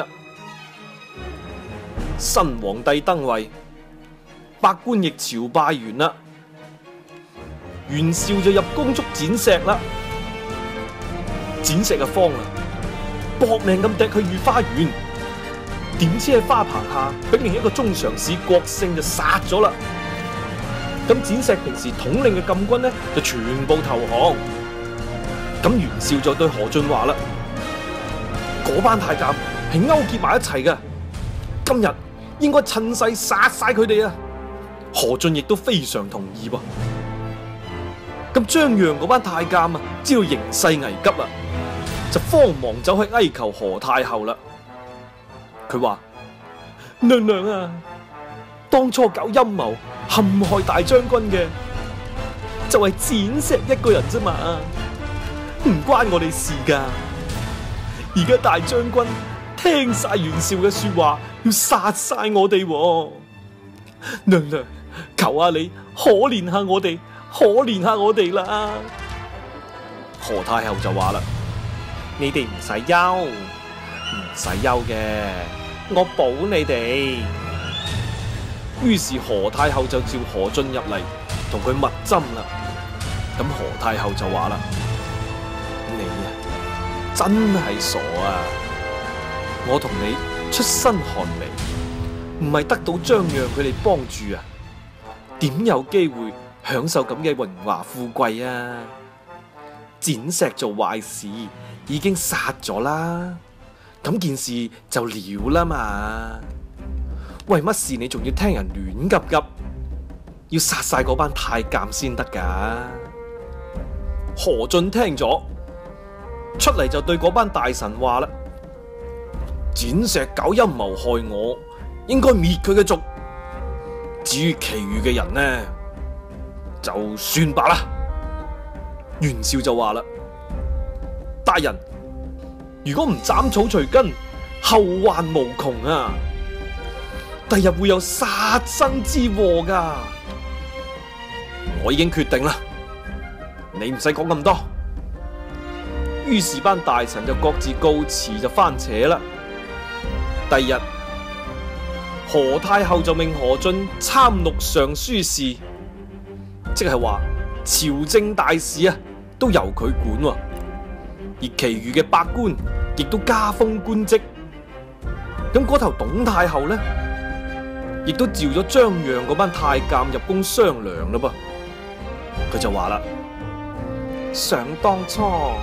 新皇帝登位，百官亦朝拜完啦，袁紹就入宮捉展石啦。展石就慌啦，搏命咁趯去御花園，點知喺花棚下俾另一個中常侍郭勝就殺咗啦。咁展石平時統領嘅禁軍呢，就全部投降。咁袁紹就對何進話啦：嗰班太監係勾結埋一齊嘅，今日應該趁勢殺晒佢哋啊！何進亦都非常同意噃。咁張讓嗰班太監啊，知道形勢危急啊，就慌忙走去哀求何太后啦。佢話：娘娘啊，當初搞陰謀陷害大將軍嘅就係展石一個人啫嘛，唔關我哋事噶。而家大將軍聽晒袁紹嘅說話，要殺晒我哋喎。娘娘，求下你可憐下我哋，可憐下我哋啦。何太后就話啦：你哋唔使憂，唔使憂嘅，我保你哋。於是何太后就召何進入嚟，同佢密針啦。咁何太后就話啦：你啊，真係傻啊！我同你出身寒微，唔係得到張讓佢哋幫助啊，點有機會享受咁嘅榮華富貴啊？展石做壞事已經殺咗啦，咁件事就了啦嘛。為乜事你仲要聽人亂急急，要殺晒嗰班太監先得噶？何進聽咗出嚟就對嗰班大臣話啦：展石搞陰謀害我，應該滅佢嘅族。至於其餘嘅人呢，就算罷啦。袁紹就話啦：大人，如果唔斬草除根，後患無窮啊！第日會有殺身之禍噶。我已經決定啦，你唔使講咁多。於是班大臣就各自告辭，就翻扯啦。第二日，何太后就命何進參錄尚書事，即係話朝政大事啊，都由佢管。而其餘嘅百官亦都加封官職。咁嗰頭董太后呢，亦都召咗張讓嗰班太監入宮商量啦噃。佢就話啦：想當初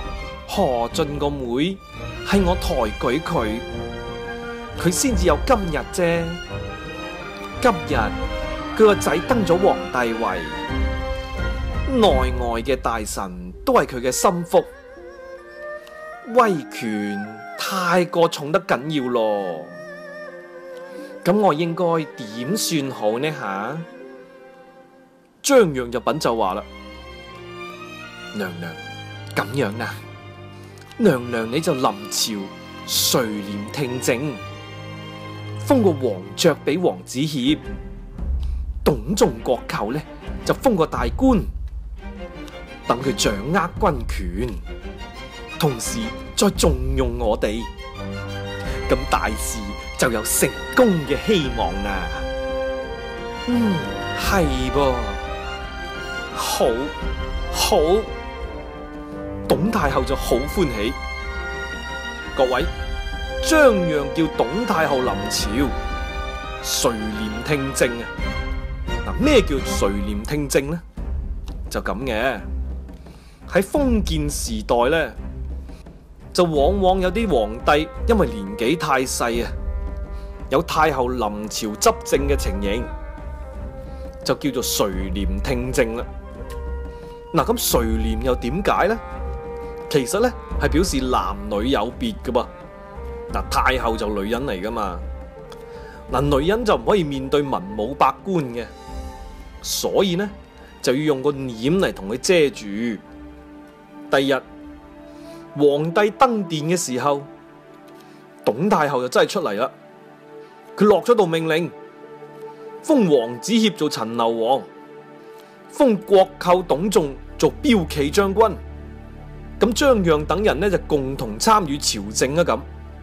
何進個妹係我抬舉佢，佢先至有今日啫。今日佢個仔登咗皇帝位，內外嘅大臣都係佢嘅心腹，威權太過重得緊要咯。咁我應該點算好呢吓？張讓入稟就話啦：娘娘咁樣啊，娘娘你就臨朝垂簾聽政，封個皇爵俾皇子協，董仲國舅呢就封個大官，等佢掌握軍權，同時再重用我哋，咁大事就有成功嘅希望啦。係噃，好，好，董太后就好歡喜。各位，張讓叫董太后臨朝垂簾聽政啊！嗱，咩叫垂簾聽政呢？就咁嘅，喺封建時代呢，就往往有啲皇帝因為年紀太細啊，有太后臨朝執政嘅情形，就叫做垂簾聽政啦。嗱，咁垂簾又點解呢？其實呢係表示男女有別噶噃。嗱，太后就女人嚟噶嘛，嗱，女人就唔可以面對文武百官嘅，所以呢就要用個簾嚟同佢遮住。第二日皇帝登殿嘅時候，董太后就真係出嚟啦。佢落咗道命令，封皇子協做陳留王，封國舅董仲做驃騎將軍。咁張讓等人呢就共同參與朝政啊！咁，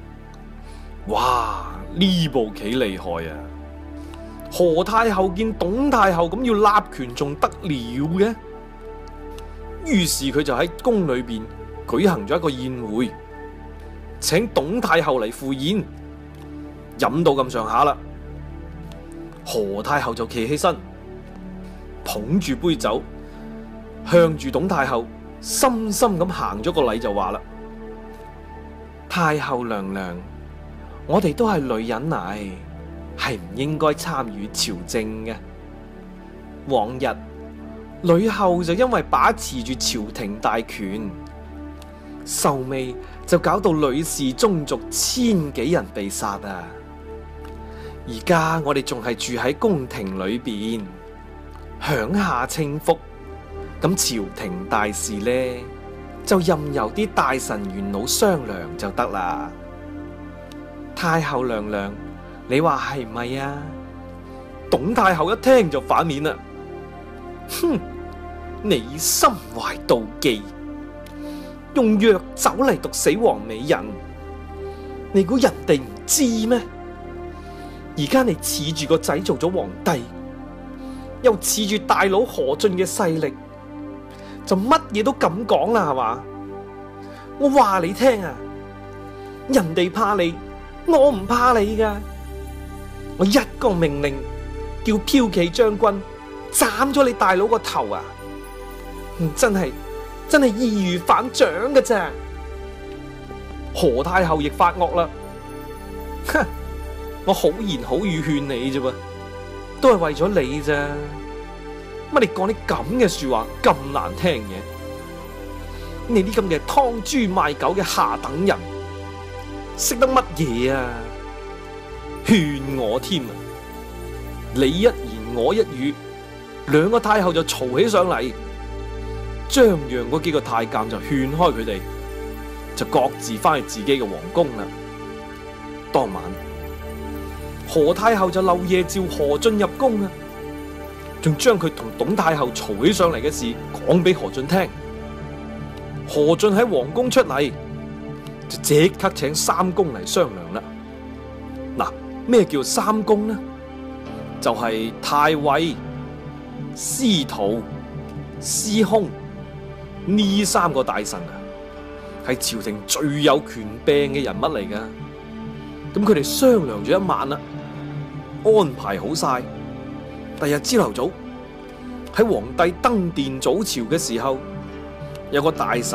哇，呢步幾厲害啊！何太后見董太后咁要立權，仲得了嘅？於是佢就喺宮裏邊舉行咗一個宴會，請董太后嚟赴宴。飲到咁上下啦，何太后就企起身，捧住杯酒，向住董太后深深咁行咗個禮，就話啦：太后娘娘，我哋都係女人嚟，係唔應該參與朝政嘅。往日呂后就因為把持住朝廷大權，壽尾就搞到呂氏宗族千幾人被殺啊！而家我哋仲係住喺宮廷裏邊，享下清福，咁朝廷大事呢，就任由啲大臣元老商量就得啦。太后娘娘，你話係唔係啊？董太后一聽就反面啦，哼，你心懷妒忌，用藥酒嚟毒死黃美人，你估人哋唔知咩？而家你恃住個仔做咗皇帝，又恃住大佬何進嘅勢力，就乜嘢都咁講啦，係嘛？我話你聽啊，人哋怕你，我唔怕你噶。我一個命令，叫驃騎將軍斬咗你大佬個頭啊！真係易如反掌㗎咋。何太后亦發惡啦，哼！我好言好語勸你啫噃，都係為咗你咋？乜你講啲咁嘅說話咁難聽嘅？你啲咁嘅劏豬賣狗嘅下等人，識得乜嘢啊？勸我添啊！你一言我一語，兩個太后就嘈起上嚟。張讓嗰幾個太監就勸開佢哋，就各自翻去自己嘅皇宮啦。當晚，何太后就漏夜召何進入宮啊，仲將佢同董太后嘈起上嚟嘅事講俾何進聽。何進喺皇宮出嚟，就即刻請三公嚟商量啦。嗱，咩叫三公呢？就係太尉、司徒、司空呢三個大臣啊，係朝廷最有權柄嘅人物嚟噶。咁佢哋商量咗一晚啦，安排好晒。第日朝頭早喺皇帝登殿早朝嘅時候，有個大臣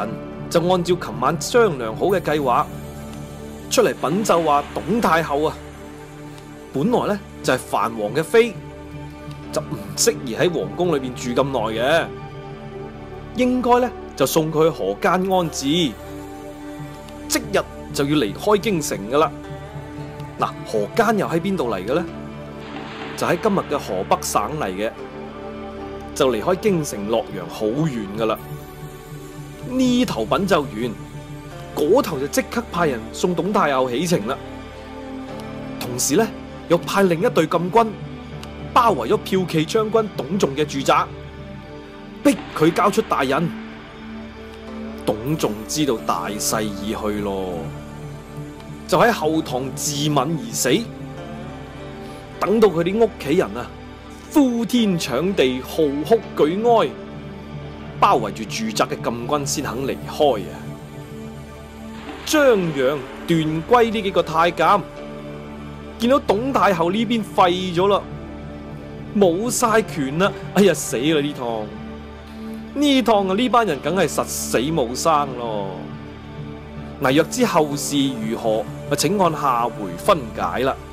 就按照琴晚商量好嘅計劃出嚟稟奏話董太后啊，本來呢就係藩王嘅妃，就唔適宜喺皇宮裏邊住咁耐嘅，應該呢就送佢去河間安置，即日就要離開京城噶啦。嗱，河間又喺邊度嚟嘅呢？就喺今日嘅河北省嚟嘅，就離開京城洛陽好遠噶啦。呢頭稟奏完，嗰頭就即刻派人送董太后起程啦。同時呢，又派另一隊禁軍包圍咗驃騎將軍董仲嘅住宅，逼佢交出大印。董仲知道大勢已去咯，就喺後堂自刎而死。等到佢啲屋企人啊，呼天搶地，嚎哭舉哀，包圍住住宅嘅禁軍先肯離開啊！張楊、段珪呢幾個太監見到董太后呢邊廢咗啦，冇晒權啦，哎呀死啦！呢趟啊，呢班人梗係實死冇生咯。嗱，若知後事如何，請按下回分解啦。